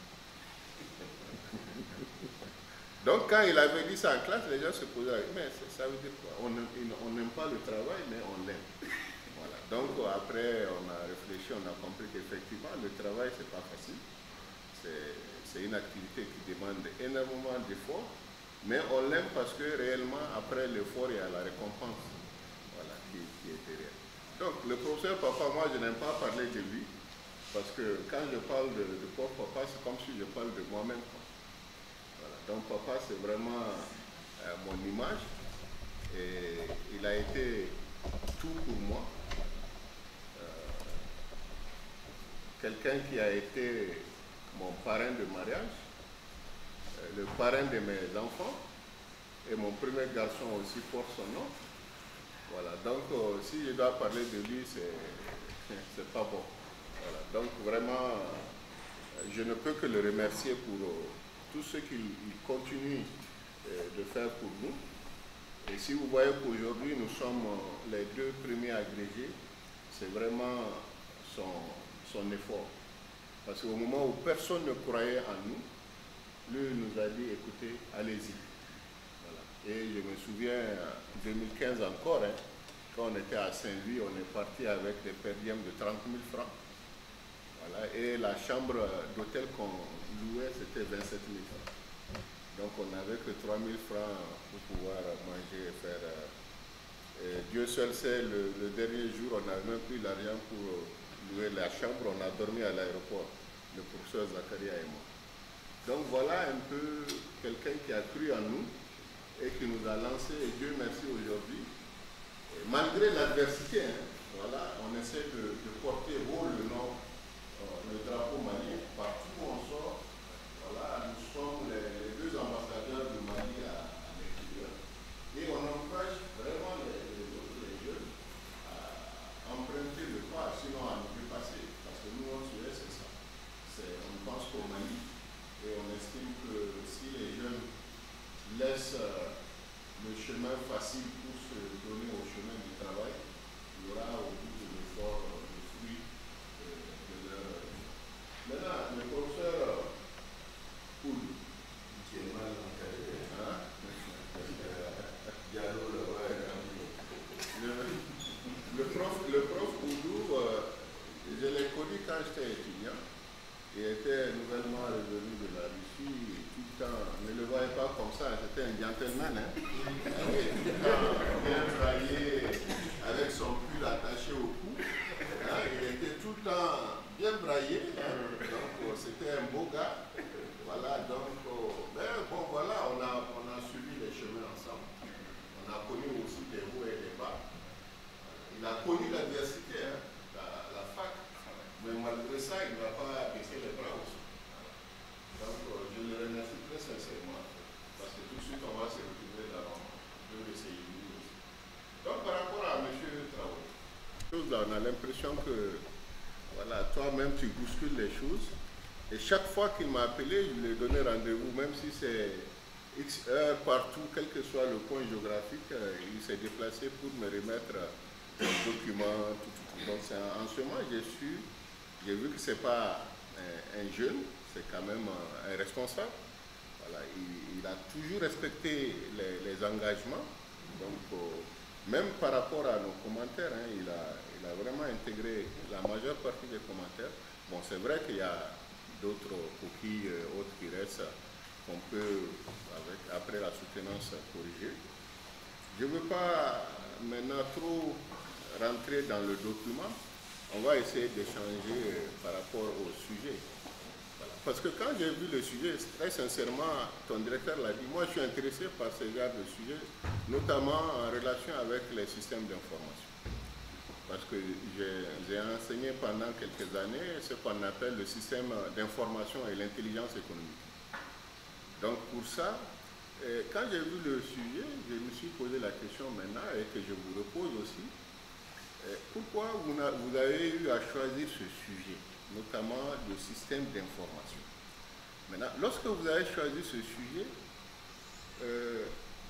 [SPEAKER 5] Donc, quand il avait dit ça en classe, les gens se posaient, mais ça veut dire quoi? On n'aime pas le travail, mais on l'aime. Voilà. Donc, après, on a réfléchi, on a compris qu'effectivement, le travail, ce n'est pas facile. C'est une activité qui demande énormément d'efforts, mais on l'aime parce que réellement, après l'effort, il y a la récompense, voilà, qui, qui est derrière. Donc, le professeur Papa, moi, je n'aime pas parler de lui, parce que quand je parle de, de pauvre papa, c'est comme si je parle de moi-même. Voilà. Donc, papa, c'est vraiment euh, mon image, et il a été tout pour moi. Euh, Quelqu'un qui a été mon parrain de mariage, euh, le parrain de mes enfants, et mon premier garçon aussi porte son nom. Voilà, donc euh, si je dois parler de lui, c'est pas bon. Voilà, donc vraiment, euh, je ne peux que le remercier pour euh, tout ce qu'il continue euh, de faire pour nous. Et si vous voyez qu'aujourd'hui nous sommes euh, les deux premiers agrégés, c'est vraiment son, son effort. Parce qu'au moment où personne ne croyait en nous, lui nous a dit, écoutez, allez-y. Voilà. Et je me souviens, en deux mille quinze encore, hein, quand on était à Saint-Louis, on est parti avec des per diem de trente mille francs. Voilà. Et la chambre d'hôtel qu'on louait, c'était vingt-sept mille francs. Donc on n'avait que trois mille francs pour pouvoir manger et faire... Et Dieu seul sait, le, le dernier jour, on n'avait même plus l'argent pour louer la chambre. On a dormi à l'aéroport, le professeur Zakaria et moi. Donc voilà un peu quelqu'un qui a cru en nous et qui nous a lancé, et Dieu merci aujourd'hui. Malgré l'adversité, hein, voilà, on essaie de, de porter haut le nom, euh, le drapeau malien. Partout où on sort, voilà, nous sommes les, les deux ambassadeurs du Mali à, à l'extérieur. Et on encourage vraiment les, les autres, les jeunes, à emprunter le pas, sinon à nous dépasser. Parce que nous, on se laisse, c'est ça. On pense qu'au Mali, et on estime que si les jeunes laissent euh, le chemin facile pour se donner au chemin du travail, il y aura au bout de l'effort euh, le fruit euh, de leur... Maintenant, le professeur Poul, qui est mal encadré, hein? le, le prof, le prof Oudou, euh, je l'ai connu quand j'étais étudiant. Il était nouvellement revenu de la Russie, tout le temps, ne le voyez pas comme ça, c'était un gentleman, hein? Tout le temps bien braillé, avec son pull attaché au cou. Hein? Il était tout le temps bien braillé, hein? Donc c'était un beau gars. Voilà, donc, oh, ben, bon voilà, on a, on a suivi les chemins ensemble. On a connu aussi des hauts et des bas. Il a connu l'adversité, hein? la, la fac. Mais malgré ça, il ne va pas baisser les bras aussi. Donc, euh, je le remercie très sincèrement. Parce que tout de suite, on va se retrouver dans deux de ces lignes aussi. Donc, par rapport à M. Traoré, on a l'impression que, voilà, toi-même, tu bouscules les choses. Et chaque fois qu'il m'a appelé, je lui ai donné rendez-vous, même si c'est X heures partout, quel que soit le point géographique, euh, il s'est déplacé pour me remettre des documents, tout, tout, tout. Donc, en ce moment, j'ai su. J'ai vu que ce n'est pas un, un jeune, c'est quand même un, un responsable. Voilà, il, il a toujours respecté les, les engagements. Donc, euh, même par rapport à nos commentaires, hein, il, a, il a vraiment intégré la majeure partie des commentaires. Bon, c'est vrai qu'il y a d'autres coquilles euh, autres qui restent qu'on peut, avec, après la soutenance, corriger. Je ne veux pas maintenant trop rentrer dans le document. On va essayer d'échanger par rapport au sujet. Voilà. Parce que quand j'ai vu le sujet, très sincèrement, ton directeur l'a dit, moi je suis intéressé par ce genre de sujet, notamment en relation avec les systèmes d'information. Parce que j'ai enseigné pendant quelques années ce qu'on appelle le système d'information et l'intelligence économique. Donc pour ça, quand j'ai vu le sujet, je me suis posé la question maintenant et que je vous repose aussi. Pourquoi vous avez eu à choisir ce sujet, notamment le système d'information? Maintenant, lorsque vous avez choisi ce sujet, euh,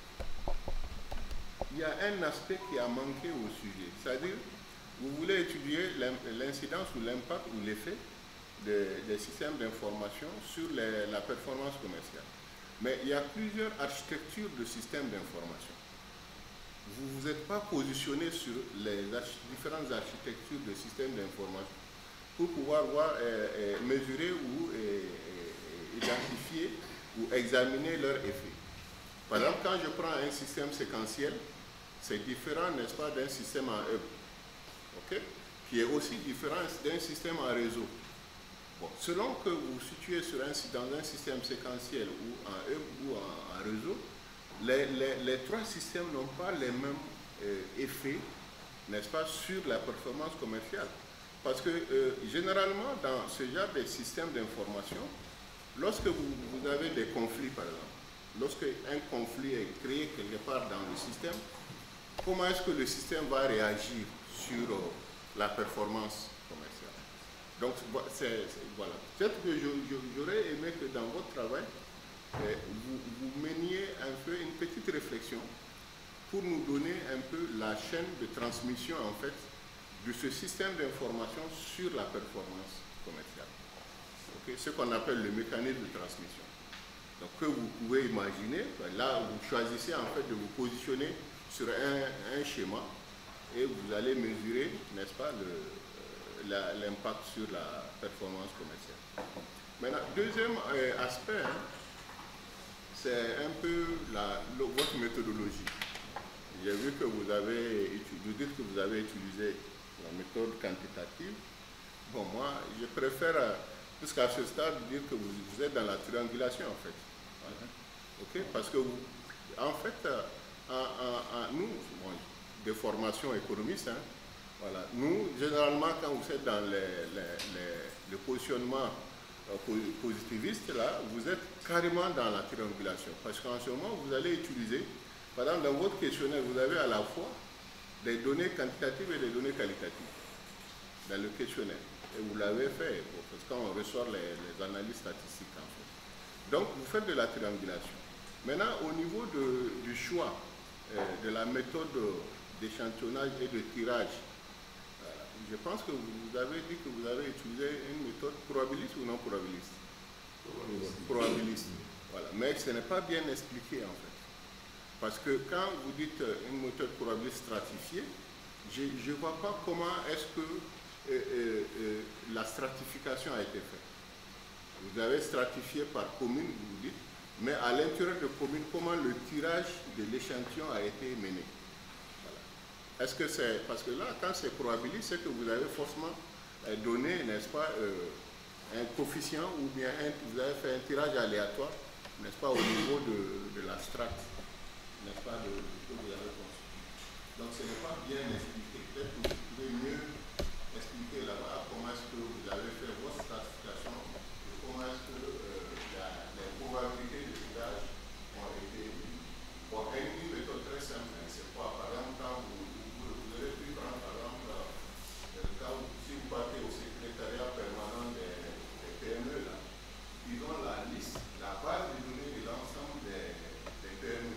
[SPEAKER 5] il y a un aspect qui a manqué au sujet. C'est-à-dire, vous voulez étudier l'incidence ou l'impact ou l'effet de, des systèmes d'information sur les, la performance commerciale. Mais il y a plusieurs architectures de systèmes d'information. Vous ne vous êtes pas positionné sur les arch différentes architectures de systèmes d'information pour pouvoir voir, euh, euh, mesurer ou euh, euh, identifier ou examiner leur effet. Par exemple, quand je prends un système séquentiel, c'est différent, n'est-ce pas, d'un système en hub, okay? Qui est aussi différent d'un système en réseau. Bon, selon que vous vous situez sur un, dans un système séquentiel ou en hub ou en, en réseau, Les, les, les trois systèmes n'ont pas les mêmes euh, effets, n'est-ce pas, sur la performance commerciale. Parce que euh, généralement, dans ce genre de système d'information, lorsque vous, vous avez des conflits, par exemple, lorsque un conflit est créé quelque part dans le système, comment est-ce que le système va réagir sur euh, la performance commerciale? Donc, c'est, voilà. Peut-être que j'aurais aimé que dans votre travail, Euh, vous, vous meniez un peu une petite réflexion pour nous donner un peu la chaîne de transmission en fait de ce système d'information sur la performance commerciale. Okay? Ce qu'on appelle le mécanisme de transmission. Donc, que vous pouvez imaginer, là, vous choisissez en fait de vous positionner sur un, un schéma et vous allez mesurer, n'est-ce pas, l'impact sur la performance commerciale. Maintenant, deuxième euh, aspect, hein, c'est un peu la, le, votre méthodologie. J'ai vu que vous avez, vous dites que vous avez utilisé la méthode quantitative. Bon, moi, je préfère, jusqu'à ce stade, dire que vous, vous êtes dans la triangulation, en fait. Voilà. Okay? Parce que, vous, en fait, en, en, en, nous, bon, des formations économistes, hein, voilà, nous, généralement, quand vous êtes dans les, les, les, les positionnements euh, positivistes, là, vous êtes carrément dans la triangulation. Parce qu'en ce moment, vous allez utiliser, par exemple, dans votre questionnaire, vous avez à la fois des données quantitatives et des données qualitatives dans le questionnaire. Et vous l'avez fait, parce qu'on ressort les, les analyses statistiques, en fait. Donc, vous faites de la triangulation. Maintenant, au niveau de, du choix euh, de la méthode d'échantillonnage et de tirage, euh, je pense que vous avez dit que vous avez utilisé une méthode probabiliste ou non probabiliste? Probabiliste. Probabiliste. Voilà. Mais ce n'est pas bien expliqué, en fait. Parce que quand vous dites une méthode probabiliste stratifiée, je ne vois pas comment est-ce que euh, euh, euh, la stratification a été faite. Vous avez stratifié par commune, vous dites, mais à l'intérieur de commune, comment le tirage de l'échantillon a été mené. Voilà. Est-ce que c'est... Parce que là, quand c'est probabiliste, c'est que vous avez forcément euh, donné, n'est-ce pas, euh, un coefficient ou bien un, vous avez fait un tirage aléatoire, n'est-ce pas, au niveau de, de la strate, n'est-ce pas, de, que vous avez conçu. Donc ce n'est pas bien expliqué. Peut-être que vous pouvez mieux expliquer là-bas comment est-ce que vous avez fait votre stratification et comment est-ce que euh, la, les probabilités de tirage ont été. Bon, une méthode très simple, c'est quoi? Par exemple, quand vous, vous, vous avez pu prendre, par exemple, le cas où si vous partez au secrétariat permanent des, des P M E, là, ils ont la liste, la base de données de l'ensemble des, des P M E.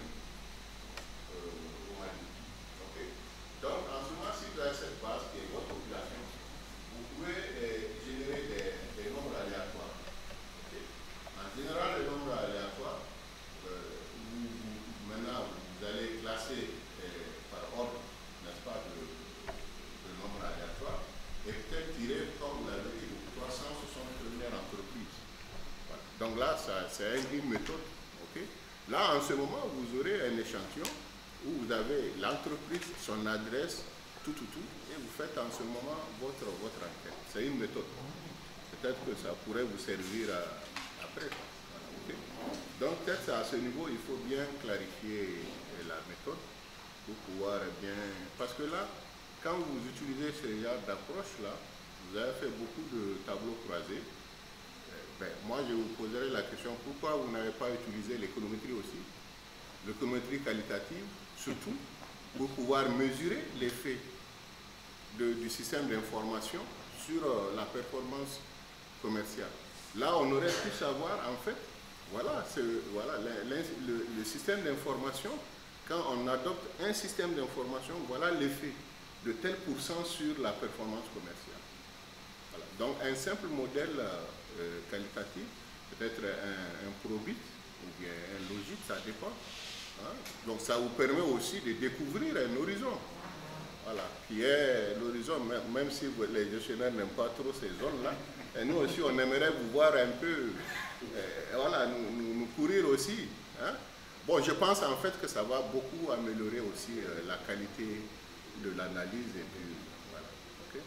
[SPEAKER 5] Donc, en ce moment, si vous avez cette base qui est votre population, vous pouvez euh, générer des, des nombres aléatoires. Okay. En général, les nombres aléatoires, euh, vous, vous, maintenant, vous allez classer euh, par ordre, n'est-ce pas, de, de nombres aléatoires, et peut-être tirer, comme vous l'avez dit, de trois cent soixante premières entreprises. Voilà. Donc là, c'est une méthode. Okay. Là, en ce moment, vous aurez un échantillon où vous avez l'entreprise, son adresse, tout, tout, tout, et vous faites en ce moment votre, votre enquête. C'est une méthode. Peut-être que ça pourrait vous servir à, après. Voilà, okay. Donc, peut-être à ce niveau, il faut bien clarifier la méthode pour pouvoir bien... Parce que là, quand vous utilisez ce genre d'approche-là, vous avez fait beaucoup de tableaux croisés. Ben, moi, je vous poserai la question, pourquoi vous n'avez pas utilisé l'économétrie aussi? L'économétrie qualitative, surtout pour pouvoir mesurer l'effet du système d'information sur euh, la performance commerciale. Là, on aurait pu savoir, en fait, voilà, voilà le, le, le système d'information, quand on adopte un système d'information, voilà l'effet de tel pourcent sur la performance commerciale. Voilà. Donc, un simple modèle euh, qualitatif, peut-être un, un probit ou bien un logit, ça dépend. Hein? Donc ça vous permet aussi de découvrir un horizon, voilà, qui est l'horizon, même, même si vous, les gestionnaires n'aiment pas trop ces zones-là, et nous aussi on aimerait vous voir un peu, euh, voilà, nous, nous, nous courir aussi. Hein? Bon, je pense en fait que ça va beaucoup améliorer aussi euh, la qualité de l'analyse et puis voilà. Okay?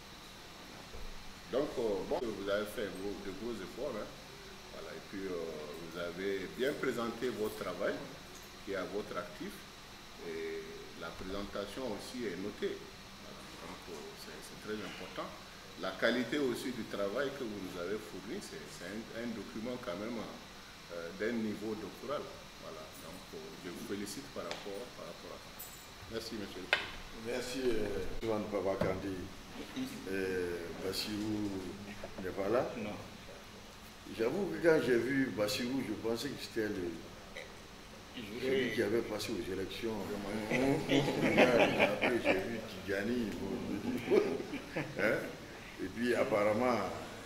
[SPEAKER 5] Donc, euh, bon, vous avez fait vos, de gros efforts, hein? Voilà, et puis euh, vous avez bien présenté votre travail qui est à votre actif, et la présentation aussi est notée. Donc c'est très important. La qualité aussi du travail que vous nous avez fourni, c'est un, un document quand même euh, d'un niveau doctoral. Voilà. Donc je vous félicite par rapport, par rapport à ça. Merci, monsieur le président.
[SPEAKER 1] Merci, Johan Papa Kandi. Bassirou n'est pas là.
[SPEAKER 6] Non.
[SPEAKER 1] J'avoue que quand j'ai vu Bassirou, je pensais que c'était le... celui qui avait passé aux élections. Après, j'ai vu Tidjani. Hein? Et puis, apparemment,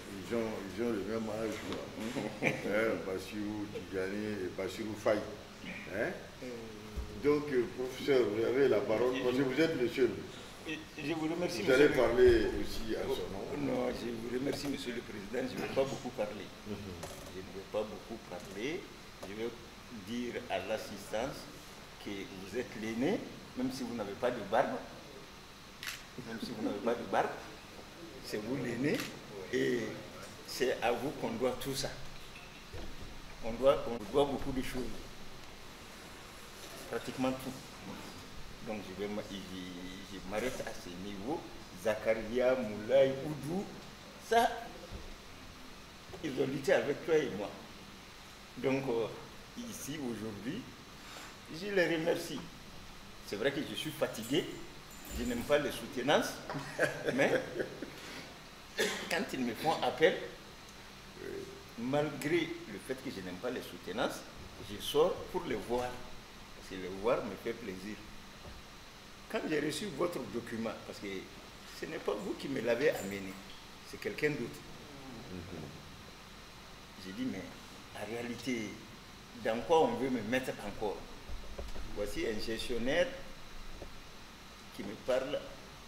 [SPEAKER 1] ils ont, ils ont le même âge, quoi. hein, Bassirou Tidjani et Bassirou Faye. Hein? Donc, euh, professeur, vous avez la parole, parce que vous êtes le seul.
[SPEAKER 6] Je vous remercie,
[SPEAKER 1] Vous allez parler aussi à son nom.
[SPEAKER 6] Non, je vous remercie, Monsieur le Président. Je ne vais pas beaucoup parler. Mm-hmm. Je ne vais pas beaucoup parler. Je vais dire à l'assistance que vous êtes l'aîné, même si vous n'avez pas de barbe. Même si vous n'avez pas de barbe, c'est vous l'aîné. Et c'est à vous qu'on doit tout ça. On doit, on doit beaucoup de choses. Pratiquement tout. Donc je vais je m'arrête à ce niveau. Zakaria, Moulay, Oudou, ça, ils ont lutté avec toi et moi. Donc euh, ici, aujourd'hui, je les remercie. C'est vrai que je suis fatigué, je n'aime pas les soutenances, mais quand ils me font appel, euh, malgré le fait que je n'aime pas les soutenances, je sors pour les voir. Parce que les voir me fait plaisir. Quand j'ai reçu votre document, parce que ce n'est pas vous qui me l'avez amené, c'est quelqu'un d'autre. Mm-hmm. J'ai dit, mais en réalité, dans quoi on veut me mettre encore? Voici un gestionnaire qui me parle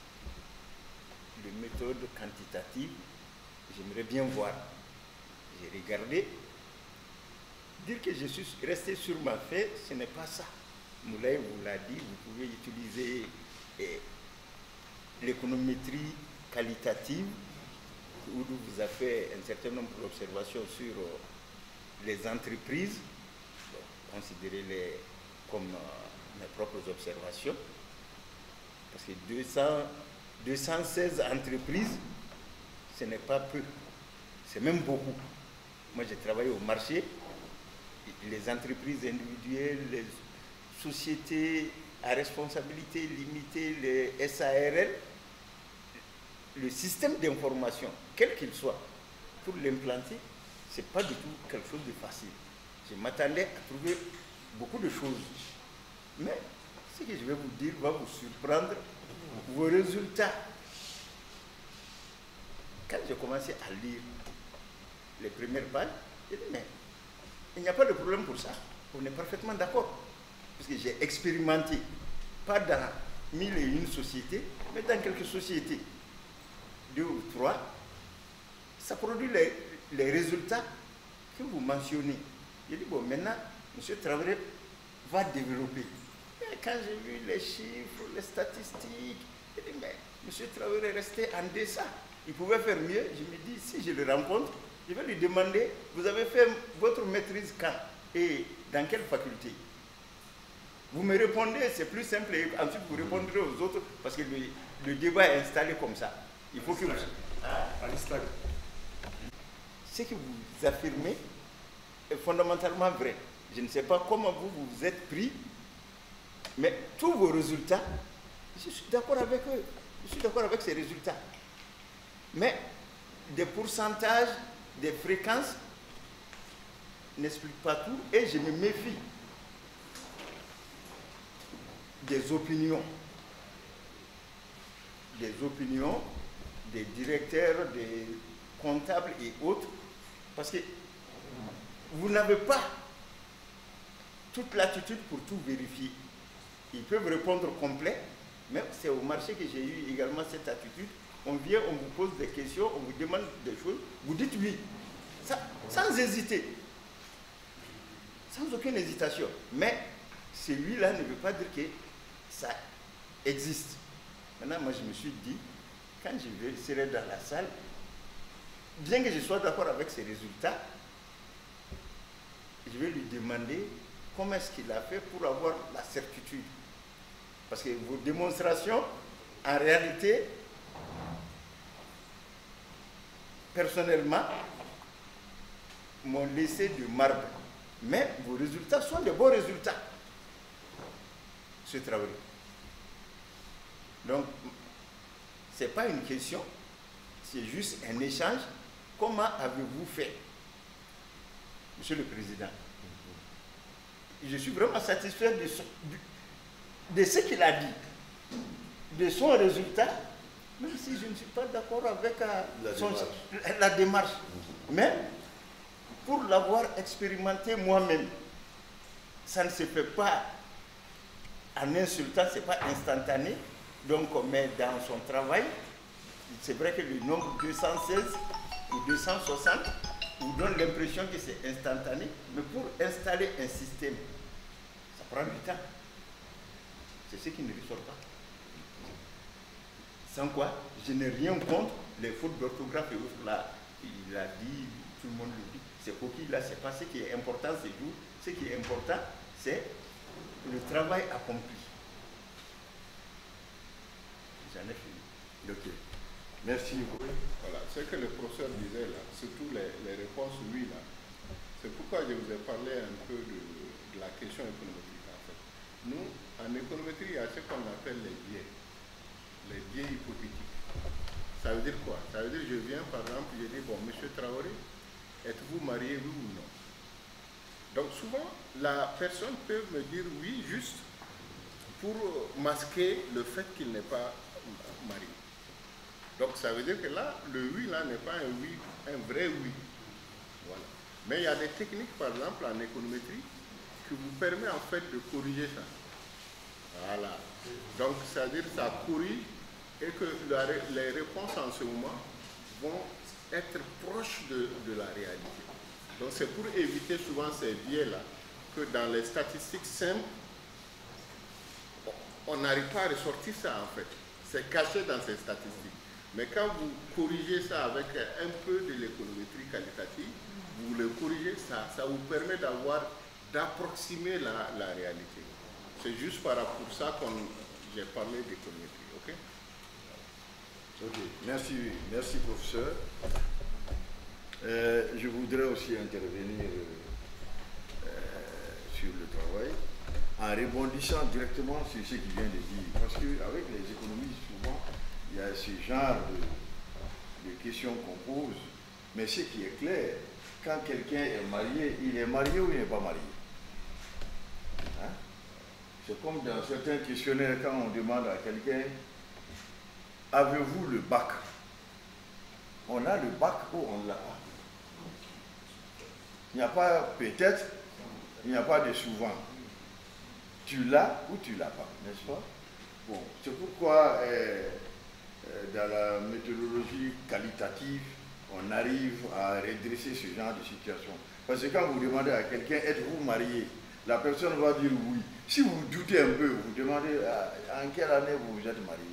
[SPEAKER 6] de méthode quantitative. J'aimerais bien voir. J'ai regardé. Dire que je suis resté sur ma fait, ce n'est pas ça. Moulay vous l'a dit, vous pouvez utiliser eh, l'économétrie qualitative, où vous avez fait un certain nombre d'observations sur euh, les entreprises, bon, considérez-les comme euh, mes propres observations, parce que deux cents, deux cent seize entreprises, ce n'est pas peu, c'est même beaucoup. Moi j'ai travaillé au marché, les entreprises individuelles, les sociétés à responsabilité limitée, les S A R L, le système d'information, quel qu'il soit, pour l'implanter, ce n'est pas du tout quelque chose de facile. Je m'attendais à trouver beaucoup de choses. Mais ce que je vais vous dire va vous surprendre, vos résultats. Quand j'ai commencé à lire les premières pages, j'ai dit, mais il n'y a pas de problème pour ça. On est parfaitement d'accord. Parce que j'ai expérimenté, pas dans mille et une sociétés, mais dans quelques sociétés, deux ou trois, ça produit les, les résultats que vous mentionnez. J'ai dit, bon, maintenant, M. Traoré va développer. Mais quand j'ai vu les chiffres, les statistiques, j'ai dit, mais M. Traoré est resté en deçà. Il pouvait faire mieux. Je me dis, si je le rencontre, je vais lui demander, vous avez fait votre maîtrise quand et dans quelle faculté? Vous me répondez, c'est plus simple, et ensuite vous répondrez aux autres, parce que le, le débat est installé comme ça. Il faut que vous... Ah. Ce que vous affirmez est fondamentalement vrai. Je ne sais pas comment vous vous êtes pris, mais tous vos résultats, je suis d'accord avec eux. Je suis d'accord avec ces résultats. Mais des pourcentages, des fréquences n'expliquent pas tout, et je me méfie des opinions, des opinions des directeurs, des comptables et autres, parce que vous n'avez pas toute l'attitude pour tout vérifier. Ils peuvent répondre complet, mais c'est au marché que j'ai eu également cette attitude. On vient, on vous pose des questions, on vous demande des choses, vous dites oui, ça, sans hésiter, sans aucune hésitation. Mais celui-là ne veut pas dire que ça existe. Maintenant, moi, je me suis dit, quand je serai dans la salle, bien que je sois d'accord avec ces résultats, je vais lui demander comment est-ce qu'il a fait pour avoir la certitude. Parce que vos démonstrations, en réalité, personnellement, m'ont laissé du marbre. Mais vos résultats sont de bons résultats. Ce travail. Donc, ce n'est pas une question, c'est juste un échange. Comment avez-vous fait, Monsieur le Président? Je suis vraiment satisfait de ce, de ce qu'il a dit, de son résultat même si je ne suis pas d'accord avec euh,
[SPEAKER 1] La
[SPEAKER 6] son-
[SPEAKER 1] démarche.
[SPEAKER 6] la démarche. Mais pour l'avoir expérimenté moi-même, ça ne se fait pas en insultant, ce n'est pas instantané. Donc on met dans son travail, c'est vrai que le nombre deux cent seize ou deux cent soixante vous donne l'impression que c'est instantané, mais pour installer un système, ça prend du temps. C'est ce qui ne ressort pas. Sans quoi, je n'ai rien contre les fautes d'orthographe et autres là. Il a dit, tout le monde le dit, ces coquilles là, c'est pas ce qui est important ces jours. Ce qui est important, c'est le travail accompli. J'en ai fini.
[SPEAKER 1] Ok. Merci.
[SPEAKER 5] Voilà, ce que le professeur disait là, surtout les, les réponses oui là, c'est pourquoi je vous ai parlé un peu de, de la question économétrique en fait. Nous, en économétrie, il y a ce qu'on appelle les biais, les biais hypothétiques. Ça veut dire quoi? Ça veut dire je viens par exemple, je dis bon, monsieur Traoré, êtes-vous marié oui ou non? Donc souvent, la personne peut me dire oui juste pour masquer le fait qu'il n'est pas marié. Donc ça veut dire que là, le oui là n'est pas un oui, un vrai oui. Voilà. Mais il y a des techniques, par exemple en économétrie, qui vous permet en fait de corriger ça. Voilà. Donc ça veut dire que ça corrige et que la, les réponses en ce moment vont être proches de, de la réalité. Donc c'est pour éviter souvent ces biais-là que dans les statistiques simples, on n'arrive pas à ressortir ça en fait. C'est caché dans ces statistiques. Mais quand vous corrigez ça avec un peu de l'économétrie qualitative, vous le corrigez, ça, ça vous permet d'avoir, d'approximer la, la réalité. C'est juste par rapport à ça que j'ai parlé d'économétrie. Ok?
[SPEAKER 1] Ok, merci, merci professeur. Euh, je voudrais aussi intervenir euh, sur le travail en rebondissant directement sur ce qu'il vient de dire. Parce qu'avec les économies, souvent, il y a ce genre de, de questions qu'on pose. Mais ce qui est clair, quand quelqu'un est marié, il est marié ou il n'est pas marié? Hein? C'est comme dans certains questionnaires, quand on demande à quelqu'un, avez-vous le bac? On a le bac ou on l'a pas? Il n'y a pas peut-être, il n'y a pas de souvent. Tu l'as ou tu l'as pas, n'est-ce pas? Bon, c'est pourquoi euh, euh, dans la méthodologie qualitative, on arrive à redresser ce genre de situation. Parce que quand vous demandez à quelqu'un, êtes-vous marié? La personne va dire oui. Si vous doutez un peu, vous demandez en quelle année vous vous êtes marié.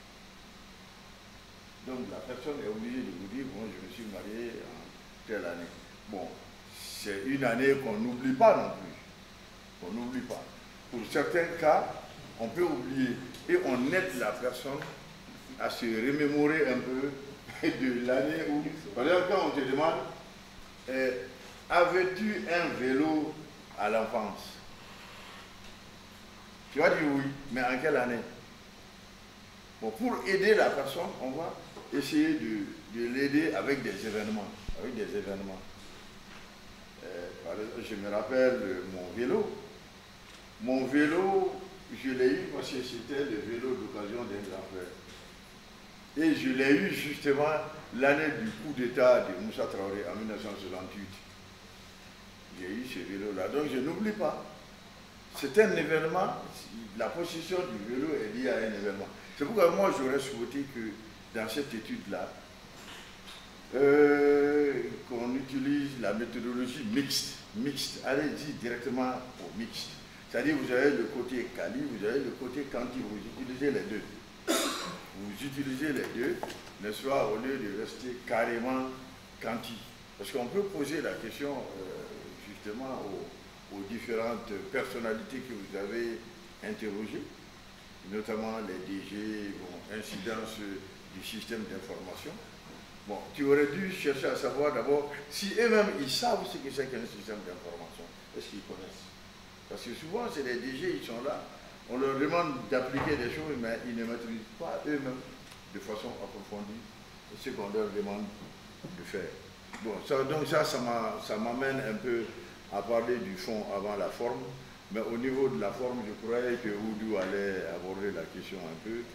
[SPEAKER 1] Donc la personne est obligée de vous dire, bon, je me suis marié en telle année. Bon, c'est une année qu'on n'oublie pas non plus. On n'oublie pas. Pour certains cas, on peut oublier. Et on aide la personne à se remémorer un peu de l'année où... Par exemple, quand on te demande, eh, avais-tu un vélo à l'enfance? Tu vas dire oui, mais en quelle année? Bon, pour aider la personne, on va essayer de, de l'aider avec des événements. Avec des événements. Euh, par exemple, je me rappelle mon vélo. Mon vélo, je l'ai eu parce que c'était le vélo d'occasion d'un grand frère. Et je l'ai eu justement l'année du coup d'état de Moussa Traoré en mille neuf cent soixante-huit. J'ai eu ce vélo-là, donc je n'oublie pas. C'est un événement, la possession du vélo est liée à un événement. C'est pourquoi moi j'aurais souhaité que dans cette étude-là, euh, qu'on utilise la méthodologie mixte. Mixte, allez dire directement au mixte. C'est-à-dire vous avez le côté quali, vous avez le côté quanti, vous utilisez les deux. Vous utilisez les deux, n'est-ce pas, au lieu de rester carrément quanti. Parce qu'on peut poser la question euh, justement aux, aux différentes personnalités que vous avez interrogées, notamment les D G, bon, incidence du système d'information. Bon, tu aurais dû chercher à savoir d'abord si eux-mêmes ils savent ce que c'est qu'un système d'information. Est-ce qu'ils connaissent? Parce que souvent, c'est les D G, ils sont là. On leur demande d'appliquer des choses, mais ils ne maîtrisent pas eux-mêmes de façon approfondie ce qu'on leur demande de faire. Bon, ça, donc ça, ça m'amène un peu à parler du fond avant la forme. Mais au niveau de la forme, je croyais que Oudou allait aborder la question un peu.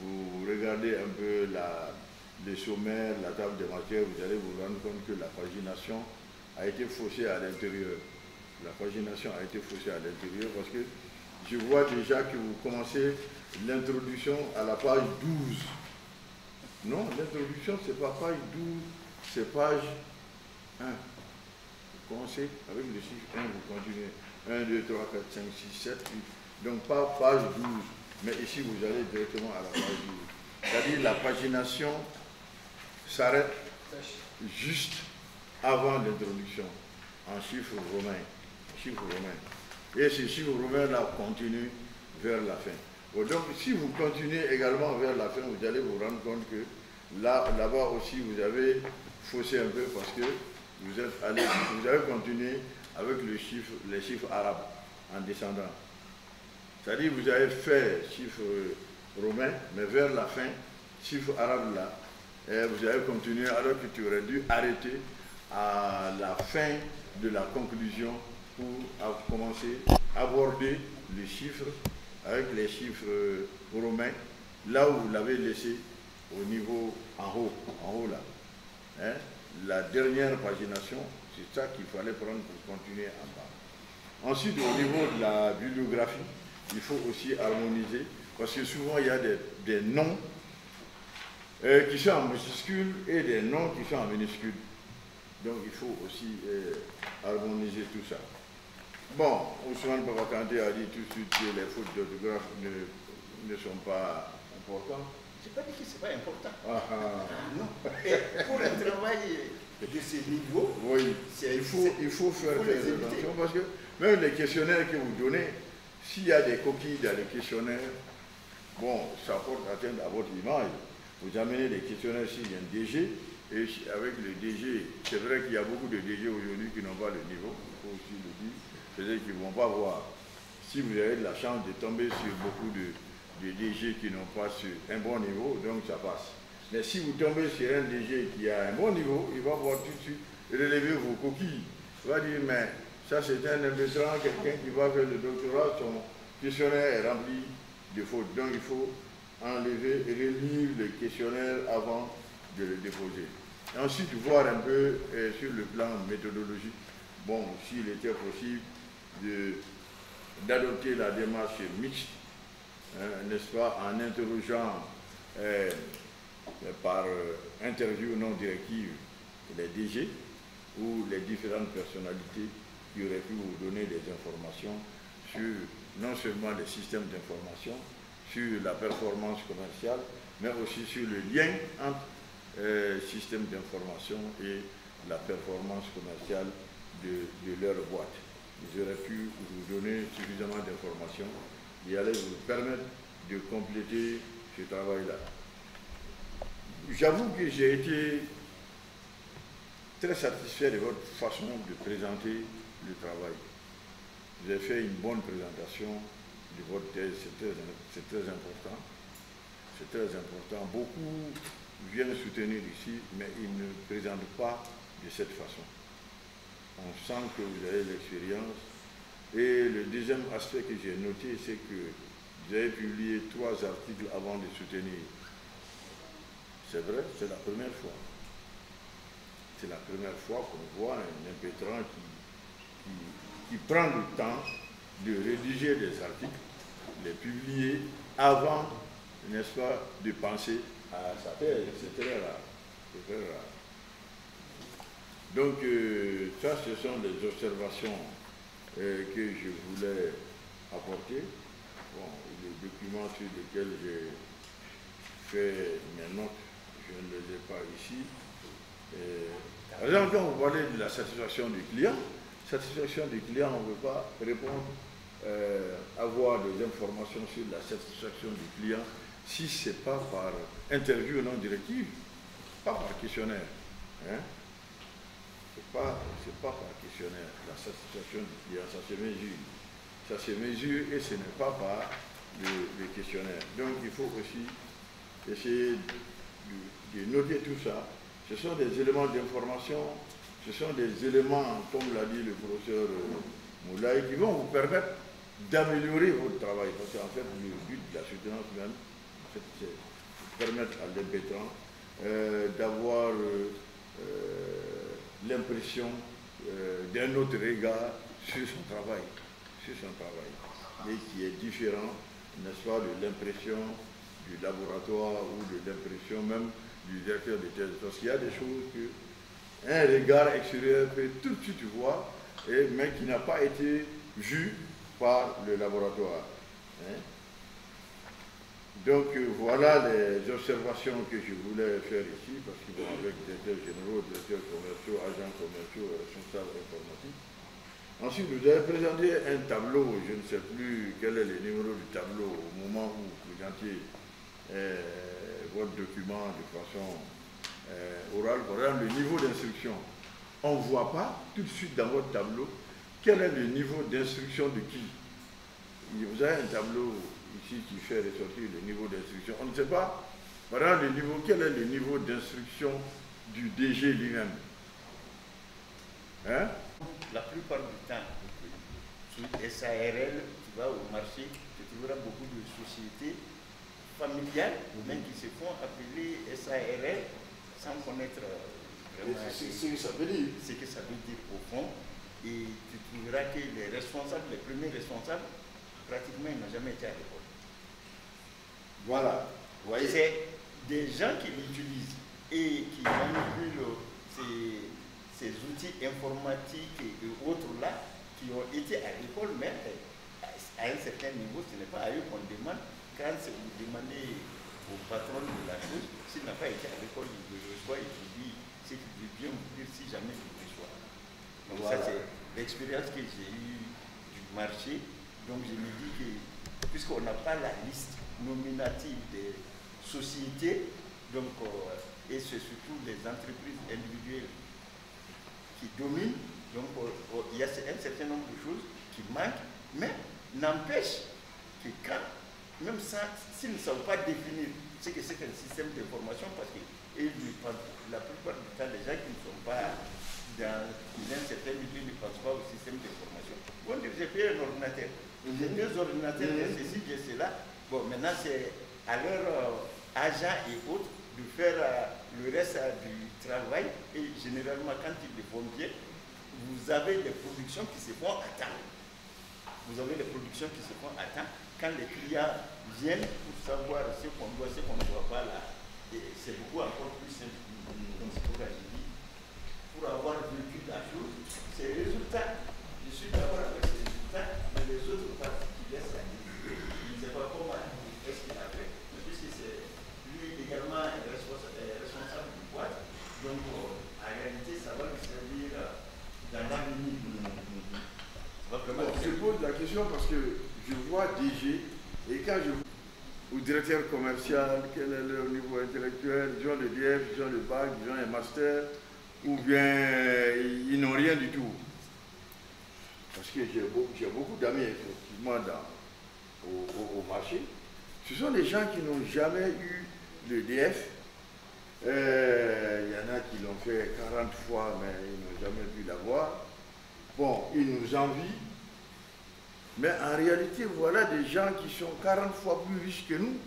[SPEAKER 1] vous regardez un peu la, les sommaires, la table des matières, vous allez vous rendre compte que la pagination a été faussée à l'intérieur. La pagination a été faussée à l'intérieur parce que je vois déjà que vous commencez l'introduction à la page douze. Non, l'introduction, ce n'est pas page douze, c'est page un. Vous commencez avec le chiffre un, vous continuez. un, deux, trois, quatre, cinq, six, sept, huit. Donc pas page douze, mais ici vous allez directement à la page douze. C'est-à-dire la pagination s'arrête juste avant l'introduction, en chiffres romains. Chiffres romains. Et ces chiffres romains-là continuent vers la fin. Bon, donc si vous continuez également vers la fin, vous allez vous rendre compte que là, là-bas aussi vous avez faussé un peu parce que vous êtes allé, vous avez continué avec le chiffre, les chiffres arabes en descendant. C'est-à-dire vous avez fait chiffre romain, mais vers la fin, chiffre arabe là, et vous avez continué alors que tu aurais dû arrêter à la fin de la conclusion pour commencer à aborder les chiffres avec les chiffres romains, là où vous l'avez laissé au niveau en haut, en haut là. Hein? La dernière pagination, c'est ça qu'il fallait prendre pour continuer en bas. Ensuite, au niveau de la bibliographie, il faut aussi harmoniser, parce que souvent il y a des, des noms euh, qui sont en majuscules et des noms qui sont en minuscules. Donc il faut aussi euh, harmoniser tout ça. Bon, Ousmane Babakante a dit tout de suite que les fautes d'orthographe ne, ne sont pas importantes.
[SPEAKER 6] Je n'ai pas dit que ce n'est pas important.
[SPEAKER 1] Ah, ah.
[SPEAKER 6] Non. Et pour un travail de ce niveau,
[SPEAKER 1] oui, il faut, il faut faire
[SPEAKER 6] faut
[SPEAKER 1] très attention parce que même les questionnaires que vous donnez, s'il y a des coquilles dans les questionnaires, bon, ça porte atteinte à votre image. Vous amenez des questionnaires s'il y a un D G, et avec le D G, c'est vrai qu'il y a beaucoup de D G aujourd'hui qui n'ont pas le niveau, il faut aussi le dire, c'est-à-dire qu'ils ne vont pas voir. Si vous avez de la chance de tomber sur beaucoup de, de D G qui n'ont pas sur un bon niveau, donc ça passe. Mais si vous tombez sur un D G qui a un bon niveau, il va voir tout de suite relever vos coquilles. Il va dire, mais ça c'est un investisseur, quelqu'un qui va faire le doctorat, son questionnaire est rempli de fautes. Donc il faut enlever et relire le questionnaire avant de le déposer. Et ensuite, voir un peu euh, sur le plan méthodologique, bon, s'il était possible d'adopter la démarche mixte, hein, n'est-ce pas, en interrogeant euh, par euh, interview non directive les D G ou les différentes personnalités qui auraient pu vous donner des informations sur non seulement les systèmes d'information, sur la performance commerciale, mais aussi sur le lien entre euh, système d'information et la performance commerciale de, de leur boîte. Ils auraient pu vous donner suffisamment d'informations et allaient vous permettre de compléter ce travail-là. J'avoue que j'ai été très satisfait de votre façon de présenter le travail. Vous avez fait une bonne présentation de votre thèse, c'est très, c'est très important. C'est très important. Beaucoup viennent soutenir ici, mais ils ne présentent pas de cette façon. On sent que vous avez l'expérience. Et le deuxième aspect que j'ai noté, c'est que vous avez publié trois articles avant de soutenir. C'est vrai, c'est la première fois. C'est la première fois qu'on voit un impétrant qui, qui, qui prend le temps de rédiger des articles, les publier avant, n'est-ce pas, de penser à sa thèse. C'est très rare. C'est très rare. Donc, euh, ça, ce sont les observations euh, que je voulais apporter. Bon, les documents sur lesquels j'ai fait mes notes, je ne les ai pas ici. Et, par exemple, quand vous parlez de la satisfaction du client, satisfaction du client, on ne veut pas répondre, euh, avoir des informations sur la satisfaction du client si ce n'est pas par interview non directive, pas par questionnaire. Hein? Ce n'est pas, pas par questionnaire. La satisfaction du client, ça se mesure. Ça se mesure et ce n'est pas par le, le questionnaire. Donc il faut aussi essayer de, de noter tout ça. Ce sont des éléments d'information, ce sont des éléments, comme l'a dit le professeur Moulay, qui vont vous permettre d'améliorer votre travail. Parce qu'en fait, le but de la soutenance même, c'est permettre à l'impétrant euh, d'avoir euh, euh, l'impression euh, d'un autre regard sur son travail, sur son travail, et qui est différent, n'est-ce pas, de l'impression du laboratoire ou de l'impression même du directeur de thèse. Parce qu'il y a des choses que un regard extérieur peut tout de suite voir, et, mais qui n'a pas été vu par le laboratoire. Hein? Donc euh, voilà les observations que je voulais faire ici, parce qu'ils vont avec directeurs généraux, directeurs commerciaux, agents commerciaux, responsables informatiques. Ensuite, vous avez présenté un tableau, je ne sais plus quel est le numéro du tableau au moment où vous présentiez euh, votre document de façon euh, orale. Voilà le niveau d'instruction. On ne voit pas tout de suite dans votre tableau quel est le niveau d'instruction de qui. Vous avez un tableau ici qui fait ressortir le niveau d'instruction. On ne sait pas, voilà le niveau, quel est le niveau d'instruction du D G lui-même. Hein?
[SPEAKER 6] La plupart du temps, sur S A R L, tu vas au marché, tu trouveras beaucoup de sociétés familiales, ou même qui se font appeler S A R L sans connaître vraiment
[SPEAKER 1] ce que ça veut dire.
[SPEAKER 6] Ce que ça veut dire au fond. Et tu trouveras que les responsables, les premiers responsables, pratiquement, ils n'ont jamais été à l'école.
[SPEAKER 1] Voilà.
[SPEAKER 6] C'est des gens qui l'utilisent et qui manipulent ces, ces outils informatiques et autres là, qui ont été à l'école, mais à un certain niveau, ce n'est pas à eux qu'on demande. Quand vous demandez au patron de la chose, s'il n'a pas été à l'école, il le reçoit et il dit ce qu'il veut bien vous dire si jamais il le reçoit. Donc voilà. Ça, c'est l'expérience que j'ai eue du marché. Donc je me dis que, puisqu'on n'a pas la liste nominative des sociétés, donc, euh, et c'est surtout les entreprises individuelles qui dominent, donc euh, il y a un certain nombre de choses qui manquent, mais n'empêche que quand, même s'ils ne savent pas définir ce que c'est qu'un système d'information, parce que et la plupart du temps, les gens qui ne sont pas dans un certain milieu ne pensent pas au système d'information. Bon, j'ai payé un ordinateur. J'ai deux ordinateurs, j'ai ceci, j'ai cela. Bon, maintenant, c'est à leur euh, agent et autres de faire euh, le reste euh, du travail. Et généralement, quand ils le font bien, vous avez les productions qui se font à temps. Vous avez les productions qui se font à temps. Quand les clients viennent pour savoir ce qu'on doit, ce qu'on ne doit pas là, c'est beaucoup encore plus simple. Donc, c'est pourquoi je dis, pour avoir vécu la chose, ces résultats, je suis d'accord avec ces résultats, mais les autres parties qui laissent la décider, je ne sais pas comment est-ce qu'il a fait, puisque c'est lui également responsable du boîte, donc euh, en réalité, ça va lui servir dans l'avenir.
[SPEAKER 1] Bon, je pose la question parce que je vois D G, et quand je vois ou directeur commercial, quel est leur niveau intellectuel, ils ont le D F, ils ont le bac, ils ont un master, ou bien ils n'ont rien du tout. Parce que j'ai beaucoup, beaucoup d'amis effectivement dans, au, au, au marché. Ce sont des gens qui n'ont jamais eu le D F. Il euh, y en a qui l'ont fait quarante fois, mais ils n'ont jamais pu l'avoir. Bon, ils nous envient. Mais en réalité, voilà des gens qui sont quarante fois plus riches que nous.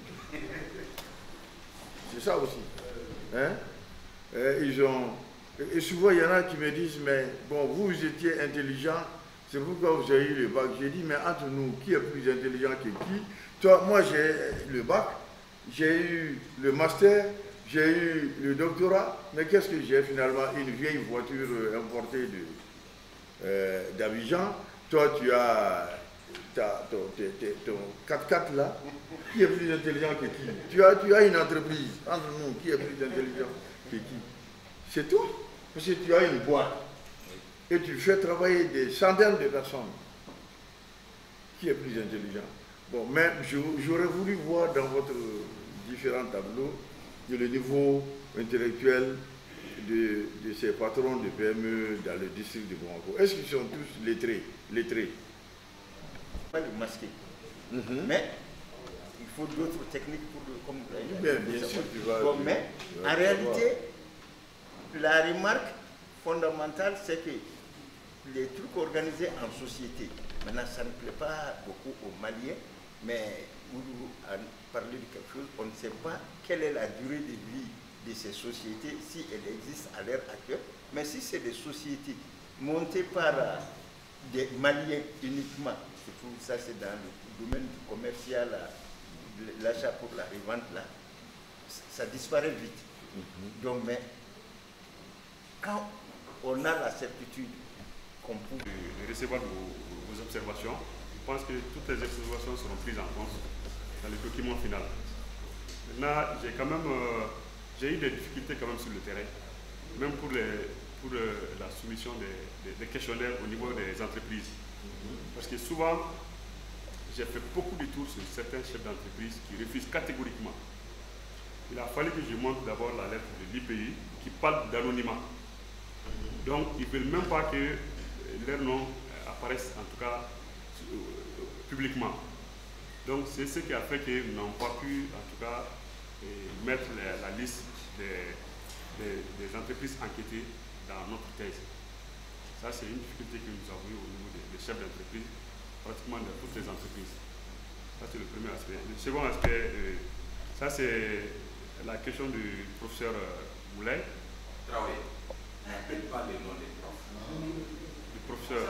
[SPEAKER 1] C'est ça aussi. Hein? Et, ils ont, et souvent, il y en a qui me disent, mais bon, vous, vous étiez intelligent, c'est pourquoi vous avez eu le bac. J'ai dit, mais entre nous, qui est plus intelligent que qui? Toi, moi, j'ai le bac, j'ai eu le master, j'ai eu le doctorat, mais qu'est-ce que j'ai finalement? Une vieille voiture importée euh, d'Abidjan. Toi, tu as ton, ton quatre quatre là, qui est plus intelligent que qui? Tu as, tu as une entreprise, entre nous, qui est plus intelligent que qui? C'est tout. Parce que tu as une boîte et tu fais travailler des centaines de personnes. Qui est plus intelligent? Bon, mais j'aurais voulu voir dans votre différents tableaux le niveau intellectuel de, de ces patrons de P M E dans le district de Bamako. Est-ce qu'ils sont tous lettrés, lettrés?
[SPEAKER 6] Pas le masquer. Mm-hmm. Mais il faut d'autres techniques pour le comme
[SPEAKER 1] bien, bien sûr, tu vas,
[SPEAKER 6] bon, mais tu vas en réalité, la remarque fondamentale, c'est que les trucs organisés en société, maintenant ça ne plaît pas beaucoup aux Maliens, mais ou à parler de quelque chose, on ne sait pas quelle est la durée de vie de ces sociétés, si elles existent à l'heure actuelle. Mais si c'est des sociétés montées par euh, des Maliens uniquement, c'est tout ça, c'est dans le domaine commercial, euh, l'achat pour la revente, là, ça disparaît vite. Mm-hmm. Donc, mais quand on a la certitude qu'on peut...
[SPEAKER 2] De recevoir vos, vos observations, je pense que toutes les observations seront prises en compte dans le document final. Maintenant, j'ai quand même euh, j'ai eu des difficultés quand même sur le terrain, même pour, les, pour euh, la soumission des, des, des questionnaires au niveau des entreprises. Parce que souvent, j'ai fait beaucoup de tours sur certains chefs d'entreprise qui refusent catégoriquement. Il a fallu que je montre d'abord la lettre de l'I P I qui parle d'anonymat. Donc, ils ne veulent même pas que leur nom apparaisse, en tout cas, euh, publiquement. Donc, c'est ce qui a fait que nous n'avons pas pu, en tout cas, euh, mettre la, la liste des, des, des entreprises enquêtées dans notre thèse. Ça, c'est une difficulté que nous avons eu au niveau des, des chefs d'entreprise, pratiquement de toutes les entreprises. Ça, c'est le premier aspect. Le second aspect, euh, ça, c'est la question du professeur euh, Moulay.
[SPEAKER 3] Traoré, n'appelle pas les noms des profs.
[SPEAKER 2] Du professeur.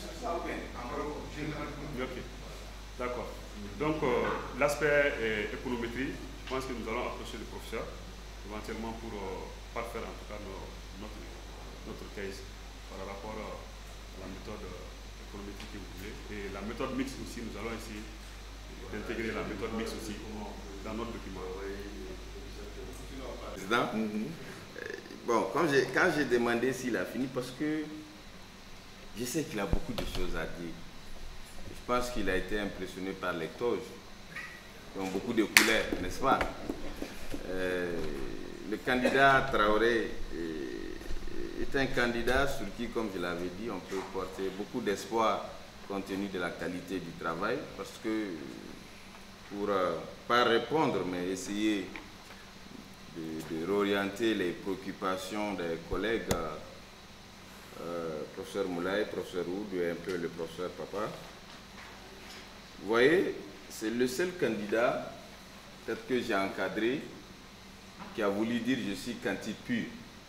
[SPEAKER 2] Ok, d'accord. Donc, euh, l'aspect euh, économétrie, je pense que nous allons approcher le professeur, éventuellement pour euh, parfaire en tout cas nos, notre, notre case par rapport euh, à la méthode euh, économétrique que vous voulez. Et la méthode mixte aussi, nous allons essayer d'intégrer la méthode mixte aussi dans notre document.
[SPEAKER 3] Président, mm-hmm. euh, bon, quand j'ai, quand j'ai demandé s'il a fini, parce que je sais qu'il a beaucoup de choses à dire. Je pense qu'il a été impressionné par les toges, qui ont beaucoup de couleurs, n'est-ce pas? euh, Le candidat Traoré est, est un candidat sur qui, comme je l'avais dit, on peut porter beaucoup d'espoir compte tenu de la qualité du travail, parce que, pour euh, pas répondre, mais essayer de, de réorienter les préoccupations des collègues, euh, professeur Moulay, professeur Oud et un peu le professeur Papa. Vous voyez, c'est le seul candidat, peut-être que j'ai encadré, qui a voulu dire je suis quanti pur.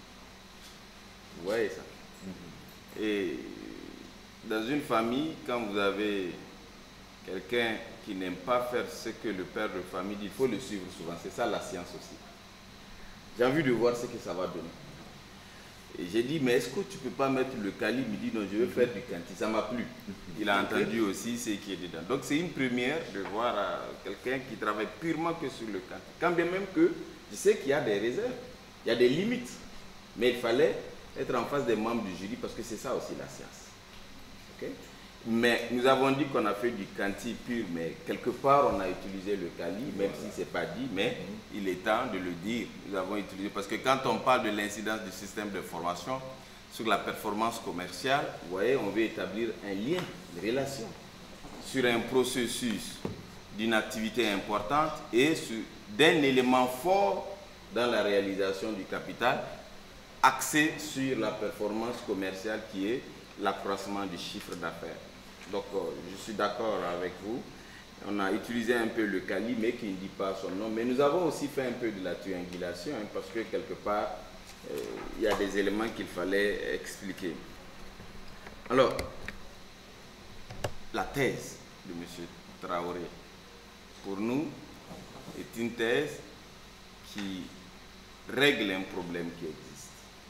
[SPEAKER 3] Vous voyez ça? Mm-hmm. Et dans une famille, quand vous avez quelqu'un qui n'aime pas faire ce que le père de famille dit, il faut le suivre souvent. C'est ça la science aussi. J'ai envie de voir ce que ça va donner. Et j'ai dit, mais est-ce que tu ne peux pas mettre le calibre? Il dit, non, je veux faire du quanti. Ça m'a plu. Il a entendu aussi ce qui est dedans. Donc, c'est une première de voir euh, quelqu'un qui travaille purement que sur le quanti. Quand bien même que je sais qu'il y a des réserves, il y a des limites. Mais il fallait être en face des membres du jury parce que c'est ça aussi la science. Okay? Mais nous avons dit qu'on a fait du quanti pur, mais quelque part on a utilisé le quali, même si ce n'est pas dit, mais il est temps de le dire. Nous avons utilisé, parce que quand on parle de l'incidence du système de formation sur la performance commerciale, vous voyez, on veut établir un lien, une relation sur un processus d'une activité importante et d'un élément fort dans la réalisation du capital, axé sur la performance commerciale qui est l'accroissement du chiffre d'affaires. Donc, euh, je suis d'accord avec vous. On a utilisé un peu le quali, mais qui ne dit pas son nom. Mais nous avons aussi fait un peu de la triangulation, hein, parce que quelque part, euh, il y a des éléments qu'il fallait expliquer. Alors, la thèse de M. Traoré, pour nous, est une thèse qui règle un problème qui existe.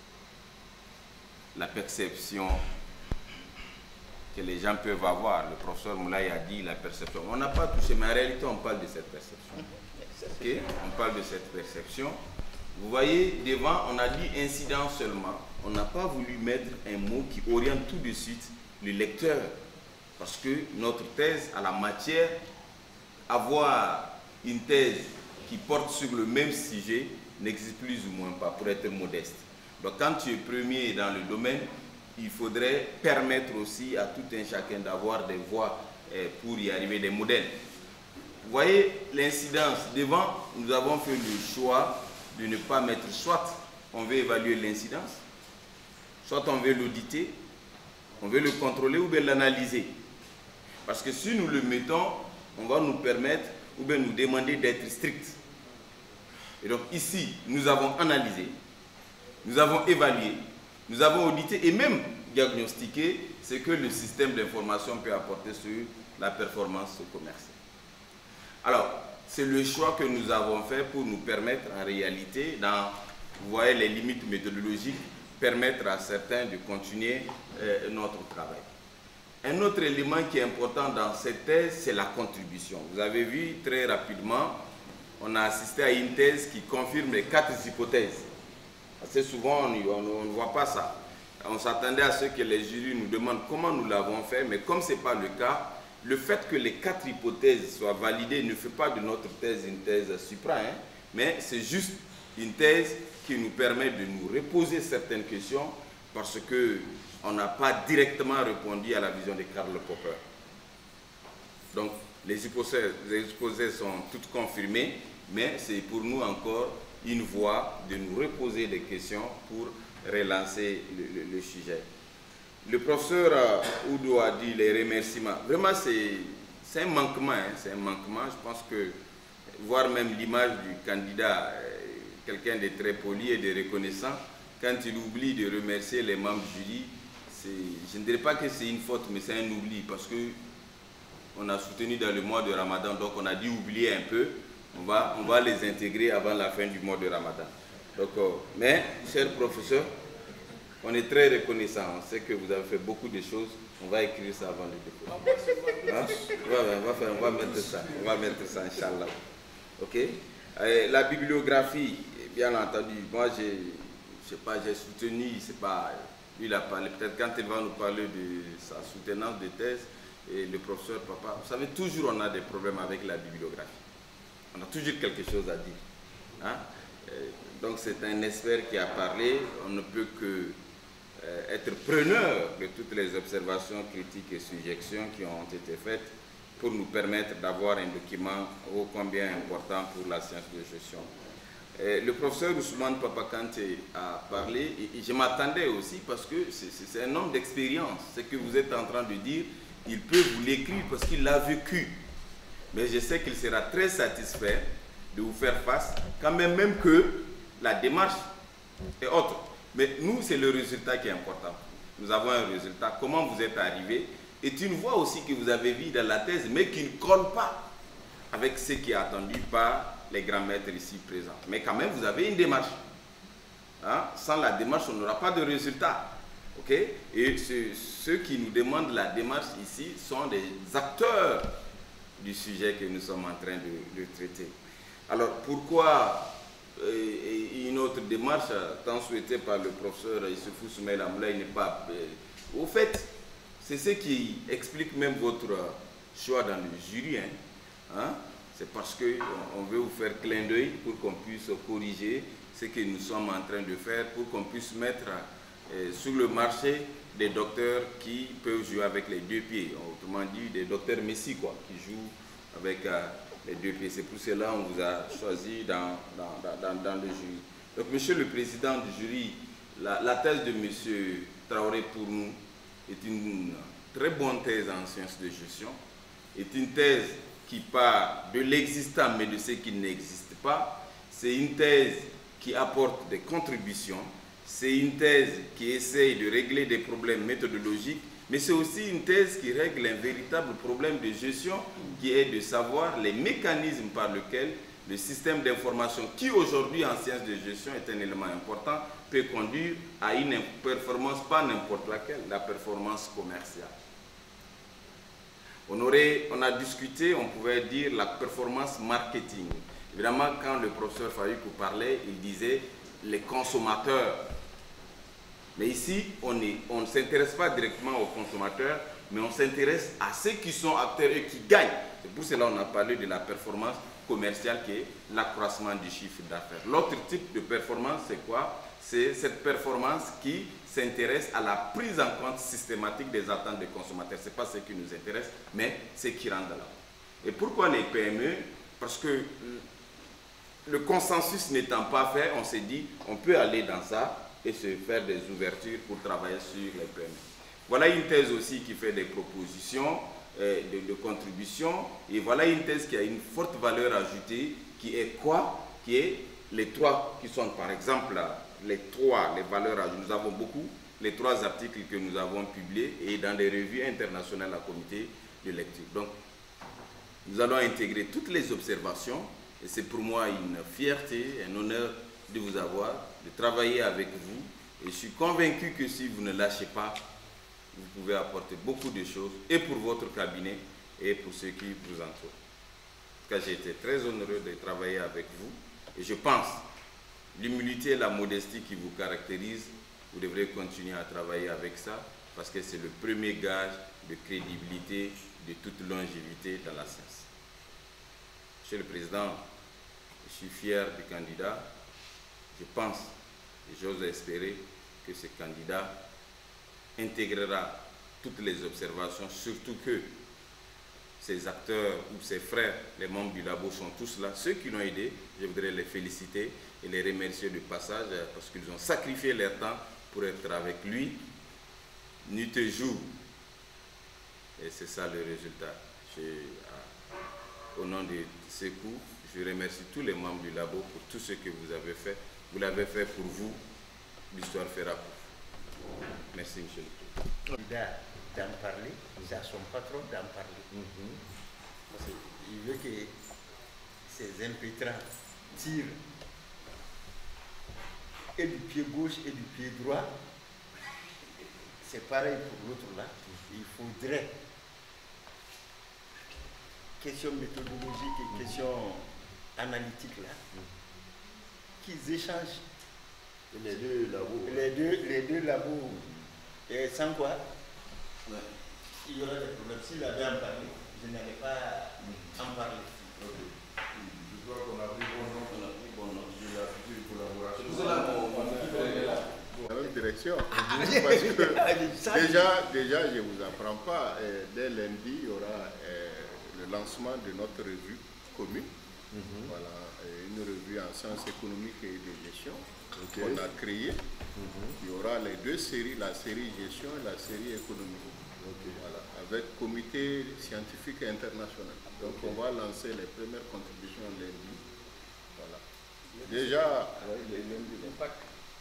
[SPEAKER 3] La perception que les gens peuvent avoir. Le professeur Moulay a dit la perception. On n'a pas touché, mais en réalité, on parle de cette perception. Okay? On parle de cette perception. Vous voyez, devant, on a dit incident seulement. On n'a pas voulu mettre un mot qui oriente tout de suite le lecteur. Parce que notre thèse a la matière, avoir une thèse qui porte sur le même sujet n'existe plus ou moins pas, pour être modeste. Donc quand tu es premier dans le domaine, il faudrait permettre aussi à tout un chacun d'avoir des voies eh, pour y arriver, des modèles. Vous voyez l'incidence. Devant, nous avons fait le choix de ne pas mettre soit on veut évaluer l'incidence, soit on veut l'auditer, on veut le contrôler ou bien l'analyser. Parce que si nous le mettons, on va nous permettre ou bien nous demander d'être stricts. Et donc ici, nous avons analysé, nous avons évalué, nous avons audité et même diagnostiqué ce que le système d'information peut apporter sur la performance commerciale. Alors, c'est le choix que nous avons fait pour nous permettre en réalité, dans, vous voyez les limites méthodologiques, permettre à certains de continuer euh, notre travail. Un autre élément qui est important dans cette thèse, c'est la contribution. Vous avez vu très rapidement, on a assisté à une thèse qui confirme les quatre hypothèses. Assez souvent, on ne voit pas ça. On s'attendait à ce que les jurys nous demandent comment nous l'avons fait, mais comme ce n'est pas le cas, le fait que les quatre hypothèses soient validées ne fait pas de notre thèse une thèse supra, hein, mais c'est juste une thèse qui nous permet de nous reposer certaines questions parce qu'on n'a pas directement répondu à la vision de Karl Popper. Donc, les hypothèses, les hypothèses sont toutes confirmées, mais c'est pour nous encore une voie de nous reposer des questions pour relancer le, le, le sujet. Le professeur euh, Oudou a dit les remerciements. Vraiment, c'est un manquement. Hein, c'est un manquement. Je pense que voir même l'image du candidat, euh, quelqu'un de très poli et de reconnaissant, quand il oublie de remercier les membres du jury, je ne dirais pas que c'est une faute, mais c'est un oubli parce que on a soutenu dans le mois de Ramadan, donc on a dû oublier un peu. On va, on va les intégrer avant la fin du mois de Ramadan. Donc, euh, mais, cher professeur, on est très reconnaissant. On sait que vous avez fait beaucoup de choses. On va écrire ça avant le dépôt. Hein? Ouais, ouais, on, va faire, on va mettre ça. On va mettre ça, Inch'Allah. OK? Euh, la bibliographie, bien entendu, moi, j'ai, je sais pas, j'ai soutenu, c'est pas, lui, il a parlé. Peut-être quand il va nous parler de sa soutenance de thèse, et le professeur Papa, vous savez, toujours on a des problèmes avec la bibliographie. On a toujours quelque chose à dire. Hein? Donc c'est un expert qui a parlé. On ne peut que euh, être preneur de toutes les observations, critiques et suggestions qui ont été faites pour nous permettre d'avoir un document ô combien important pour la science de gestion. Et le professeur Ousmane Papakante a parlé, et, et je m'attendais aussi parce que c'est un homme d'expérience. Ce que vous êtes en train de dire, il peut vous l'écrire parce qu'il l'a vécu. Mais je sais qu'il sera très satisfait de vous faire face, quand même, même que la démarche est autre. Mais nous, c'est le résultat qui est important. Nous avons un résultat. Comment vous êtes arrivé est une voie aussi que vous avez vue dans la thèse, mais qui ne colle pas avec ce qui est attendu par les grands maîtres ici présents. Mais quand même, vous avez une démarche. Hein? Sans la démarche, on n'aura pas de résultat. Okay? Et ce, ceux qui nous demandent la démarche ici sont des acteurs du sujet que nous sommes en train de, de traiter. Alors, pourquoi euh, une autre démarche, tant souhaitée par le professeur Issoufou Soumaïla Moulay, n'est pas... Euh, au fait, c'est ce qui explique même votre choix dans le jury. Hein? Hein? C'est parce qu'on on veut vous faire clin d'œil pour qu'on puisse corriger ce que nous sommes en train de faire, pour qu'on puisse mettre euh, sur le marché des docteurs qui peuvent jouer avec les deux pieds. Autrement dit, des docteurs Messi, quoi, qui jouent avec euh, les deux pieds. C'est pour cela qu'on vous a choisi dans, dans, dans, dans le jury. Donc, monsieur le président du jury, la, la thèse de monsieur Traoré pour nous est une très bonne thèse en sciences de gestion, est une thèse qui part de l'existant mais de ce qui n'existe pas. C'est une thèse qui apporte des contributions, c'est une thèse qui essaye de régler des problèmes méthodologiques, mais c'est aussi une thèse qui règle un véritable problème de gestion qui est de savoir les mécanismes par lesquels le système d'information, qui aujourd'hui en sciences de gestion est un élément important, peut conduire à une performance, pas n'importe laquelle, la performance commerciale. On, aurait, on a discuté, on pouvait dire la performance marketing. Évidemment, quand le professeur Fayouk parlait, il disait les consommateurs. Mais ici, on ne on s'intéresse pas directement aux consommateurs, mais on s'intéresse à ceux qui sont acteurs et qui gagnent. C'est pour cela qu'on a parlé de la performance commerciale qui est l'accroissement du chiffre d'affaires. L'autre type de performance, c'est quoi? C'est cette performance qui s'intéresse à la prise en compte systématique des attentes des consommateurs. Ce n'est pas ce qui nous intéresse, mais ce qui rentre là. Et pourquoi les P M E? Parce que le consensus n'étant pas fait, on s'est dit on peut aller dans ça et se faire des ouvertures pour travailler sur les P M E. Voilà une thèse aussi qui fait des propositions euh, de, de contribution. Et voilà une thèse qui a une forte valeur ajoutée, qui est quoi? Qui est les trois, qui sont par exemple les trois, les valeurs ajoutées. Nous avons beaucoup, les trois articles que nous avons publiés et dans des revues internationales à comité de lecture. Donc, nous allons intégrer toutes les observations et c'est pour moi une fierté, un honneur de vous avoir, de travailler avec vous. Et je suis convaincu que si vous ne lâchez pas, vous pouvez apporter beaucoup de choses, et pour votre cabinet, et pour ceux qui vous entourent. En tout cas, j'ai été très honoreux de travailler avec vous, et je pense, l'humilité et la modestie qui vous caractérisent, vous devrez continuer à travailler avec ça, parce que c'est le premier gage de crédibilité, de toute longévité dans la science. Monsieur le Président, je suis fier du candidat. Je pense, et j'ose espérer, que ce candidat intégrera toutes les observations, surtout que ses acteurs ou ses frères, les membres du labo sont tous là. Ceux qui l'ont aidé, je voudrais les féliciter et les remercier du passage parce qu'ils ont sacrifié leur temps pour être avec lui, nuit et jour. Et c'est ça le résultat. Je, au nom de Sékou, je remercie tous les membres du labo pour tout ce que vous avez fait. Vous l'avez fait pour vous, l'histoire fera pour vous. Merci, monsieur le Président.
[SPEAKER 6] D'en parler, c'est à son patron d'en parler. Mm-hmm. Parce qu'il veut que ces impétrants tirent et du pied gauche et du pied droit. C'est pareil pour l'autre là. Il faudrait, question méthodologique et question analytique là, qu'ils échangent.
[SPEAKER 1] Les deux labos.
[SPEAKER 6] Les deux, les deux labos. Et sans quoi, ouais, il y aura des problèmes. S'il avait en parlé, je n'allais pas en parler.
[SPEAKER 1] Okay. Je crois qu'on a pris bon nom, on a pris bon nom. J'ai la future collaboration.
[SPEAKER 3] Vous allez mon équipe est là.
[SPEAKER 5] Dans la même direction. Parce que déjà, déjà, je ne vous apprends pas. Et dès lundi, il y aura euh, le lancement de notre revue commune. Mm-hmm. Voilà, une revue en sciences économiques et de gestion. Okay. On a créé. Mm-hmm. Il y aura les deux séries, la série gestion et la série économique. Okay. Voilà, avec comité scientifique international. Donc okay. On va lancer les premières contributions lundi. Voilà. Déjà, l'impact.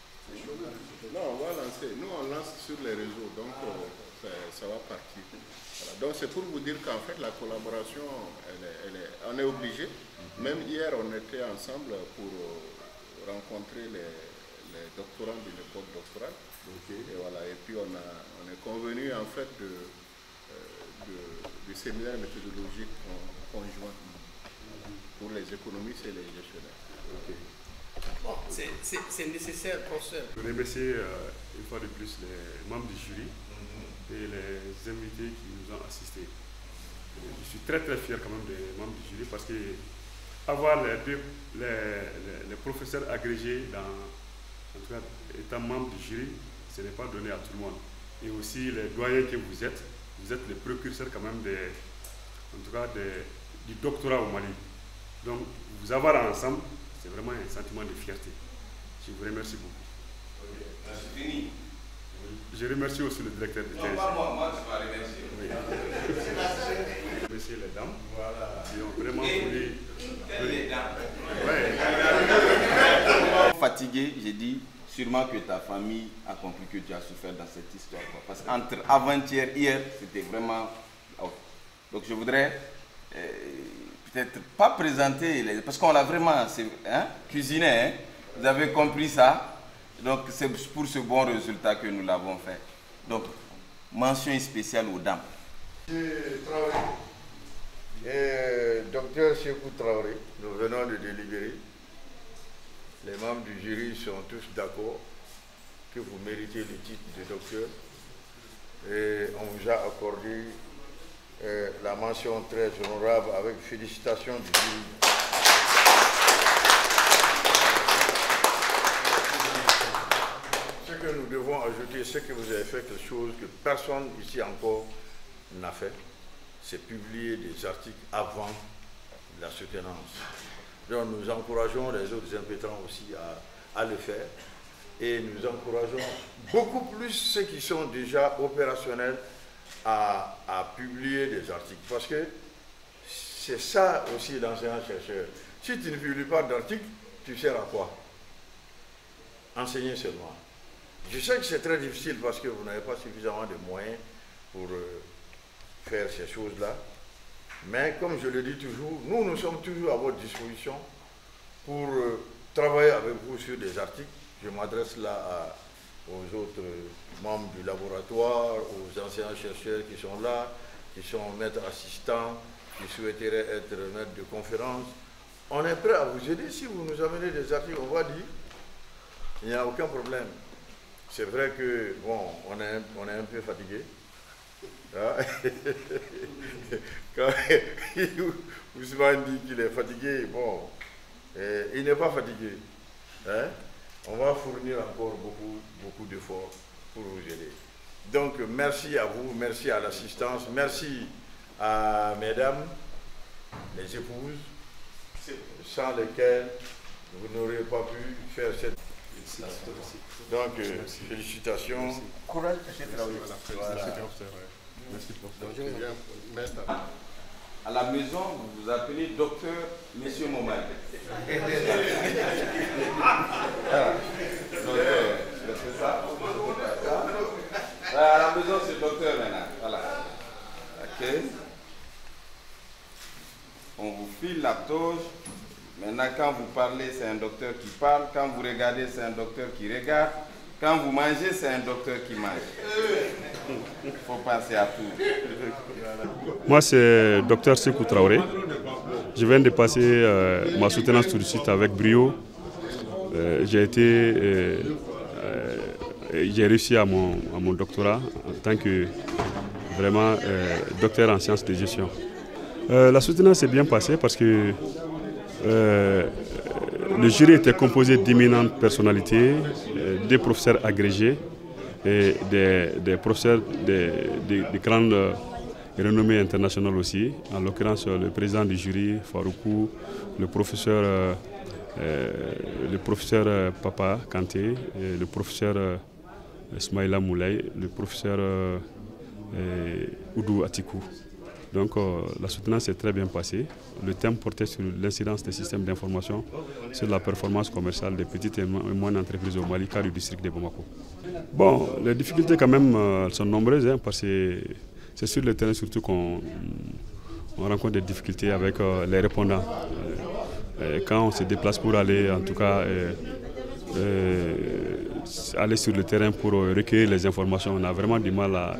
[SPEAKER 5] Non, on va lancer. Nous, on lance sur les réseaux, donc euh, ça, ça va partir. Voilà. Donc c'est pour vous dire qu'en fait, la collaboration, elle est, elle est, on est obligé. Mm-hmm. Même hier, on était ensemble pour euh, rencontrer les, les doctorants de l'école doctorale. Okay. Et voilà. Et puis on, a, on est convenu en fait de, euh, de, de séminaires méthodologiques conjoints pour les économistes et les gestionnaires. Okay.
[SPEAKER 4] Bon, c'est nécessaire, professeur.
[SPEAKER 2] Je remercie euh, une fois de plus les membres du jury mm-hmm. et les invités qui nous ont assistés. Je suis très très fier quand même des membres du jury parce que avoir les, deux, les, les, les professeurs agrégés dans, en tout cas, étant membre du jury, ce n'est pas donné à tout le monde. Et aussi les doyens que vous êtes, vous êtes les précurseurs quand même des, en tout cas des, du doctorat au Mali. Donc vous avoir ensemble, c'est vraiment un sentiment de fierté. Je vous remercie beaucoup.
[SPEAKER 3] Okay. C'est fini.
[SPEAKER 2] Je remercie aussi le directeur de thèse.
[SPEAKER 3] Non, pas moi, moi je vais remercier.
[SPEAKER 2] Oui. Je remercie les dames voilà. Qui ont vraiment voulu.
[SPEAKER 3] Les dames.
[SPEAKER 2] Ouais.
[SPEAKER 3] Fatigué, j'ai dit sûrement que ta famille a compris que tu as souffert dans cette histoire. Quoi. Parce qu'entre avant-hier, hier, c'était vraiment. Donc je voudrais. Euh, peut-être pas présenter, les, parce qu'on l'a vraiment hein, cuisiné, hein, vous avez compris ça, donc c'est pour ce bon résultat que nous l'avons fait. Donc, mention spéciale aux dames.
[SPEAKER 1] Monsieur Traoré, et docteur Sékou Traoré, nous venons de délibérer. Les membres du jury sont tous d'accord que vous méritez le titre de docteur et on vous a accordé Euh, la mention très honorable avec félicitations du jury. Ce que nous devons ajouter, c'est que vous avez fait quelque chose que personne ici encore n'a fait, c'est publier des articles avant la soutenance. Donc nous encourageons les autres impétrants aussi à, à le faire et nous encourageons beaucoup plus ceux qui sont déjà opérationnels à, à publier des articles. Parce que c'est ça aussi l'enseignant-chercheur. Si tu ne publies pas d'articles, tu sers à quoi? Enseigner seulement. Je sais que c'est très difficile parce que vous n'avez pas suffisamment de moyens pour euh, faire ces choses-là. Mais comme je le dis toujours, nous, nous sommes toujours à votre disposition pour euh, travailler avec vous sur des articles. Je m'adresse là à, aux autres membres du laboratoire, aux enseignants-chercheurs qui sont là, qui sont maîtres assistants, qui souhaiteraient être maîtres de conférence. On est prêt à vous aider. Si vous nous amenez des articles, on va dire, il n'y a aucun problème. C'est vrai que, bon, on est, on est un peu fatigué. Hein? Quand Ousmane dit qu'il est fatigué, bon, eh, il n'est pas fatigué. Hein? On va fournir encore beaucoup, beaucoup d'efforts pour vous aider. Donc, merci à vous, merci à l'assistance, merci à mesdames, les épouses, sans lesquelles vous n'aurez pas pu faire cette... Donc, euh, félicitations. Merci.
[SPEAKER 6] Courage à cette travail.
[SPEAKER 2] Voilà. Merci, professeur.
[SPEAKER 3] À la maison, vous vous appelez docteur Monsieur Momad. Ah, docteur, c'est ça? À la maison, c'est docteur maintenant. Voilà. Ok. On vous file la toge. Maintenant, quand vous parlez, c'est un docteur qui parle. Quand vous regardez, c'est un docteur qui regarde. Quand vous mangez, c'est un docteur qui mange. Il faut penser à tout.
[SPEAKER 2] Moi, c'est docteur Sékou Traoré. Je viens de passer euh, ma soutenance tout de suite avec brio. Euh, j'ai été, euh, euh, j'ai réussi à mon, à mon doctorat en tant que vraiment euh, docteur en sciences de gestion. Euh, la soutenance s'est bien passée parce que euh, le jury était composé d'éminentes personnalités, euh, des professeurs agrégés et des, des professeurs de, de, de grande renommée internationale aussi. En l'occurrence, le président du jury, Faroukou, le professeur, euh, euh, le professeur euh, Papa Kanté, et le professeur euh, Ismaïla Moulay, le professeur euh, euh, Oudou Atikou. Donc euh, la soutenance s'est très bien passée. Le thème portait sur l'incidence des systèmes d'information sur la performance commerciale des petites et moyennes entreprises au Mali, car du district de Bamako. Bon, les difficultés quand même euh, sont nombreuses, hein, parce que c'est sur le terrain surtout qu'on on rencontre des difficultés avec euh, les répondants. Euh, quand on se déplace pour aller, en tout cas, euh, euh, aller sur le terrain pour recueillir les informations, on a vraiment du mal à,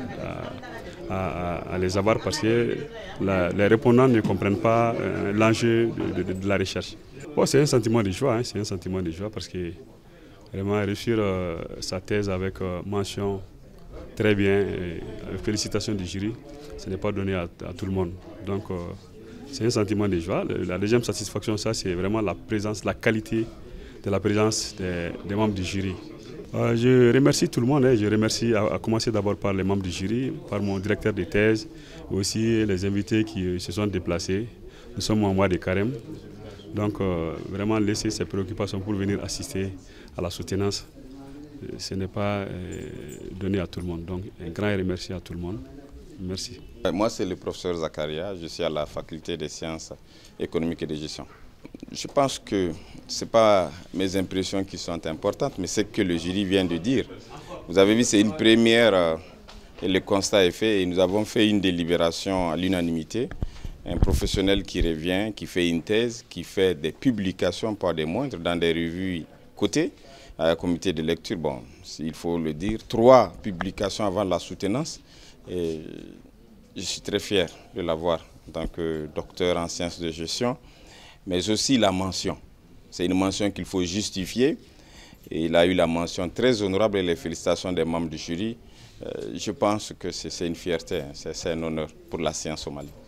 [SPEAKER 2] à, à, à les avoir parce que la, les répondants ne comprennent pas euh, l'enjeu de, de, de la recherche. Bon, c'est un sentiment de joie, hein, c'est un sentiment de joie parce que vraiment réussir euh, sa thèse avec euh, mention très bien, et félicitations du jury, ce n'est pas donné à, à tout le monde. Donc euh, c'est un sentiment de joie. La deuxième satisfaction, ça c'est vraiment la présence, la qualité de la présence des, des membres du jury. Euh, je remercie tout le monde, hein. Je remercie à, à commencer d'abord par les membres du jury, par mon directeur de thèse, aussi les invités qui se sont déplacés. Nous sommes en mois de carême, donc euh, vraiment laisser ces préoccupations pour venir assister à la soutenance, ce n'est pas euh, donné à tout le monde. Donc un grand remerciement à tout le monde. Merci.
[SPEAKER 3] Moi, c'est le professeur Zakaria, je suis à la faculté des sciences économiques et de gestion. Je pense que ce n'est pas mes impressions qui sont importantes, mais c'est ce que le jury vient de dire. Vous avez vu, c'est une première euh, et le constat est fait et nous avons fait une délibération à l'unanimité. Un professionnel qui revient, qui fait une thèse, qui fait des publications, pas des moindres, dans des revues cotées, à un comité de lecture. Bon, il faut le dire, trois publications avant la soutenance. Et je suis très fier de l'avoir en tant que docteur en sciences de gestion, mais aussi la mention. C'est une mention qu'il faut justifier. Et il a eu la mention très honorable et les félicitations des membres du jury. Euh, je pense que c'est une fierté, c'est un honneur pour la science au Mali.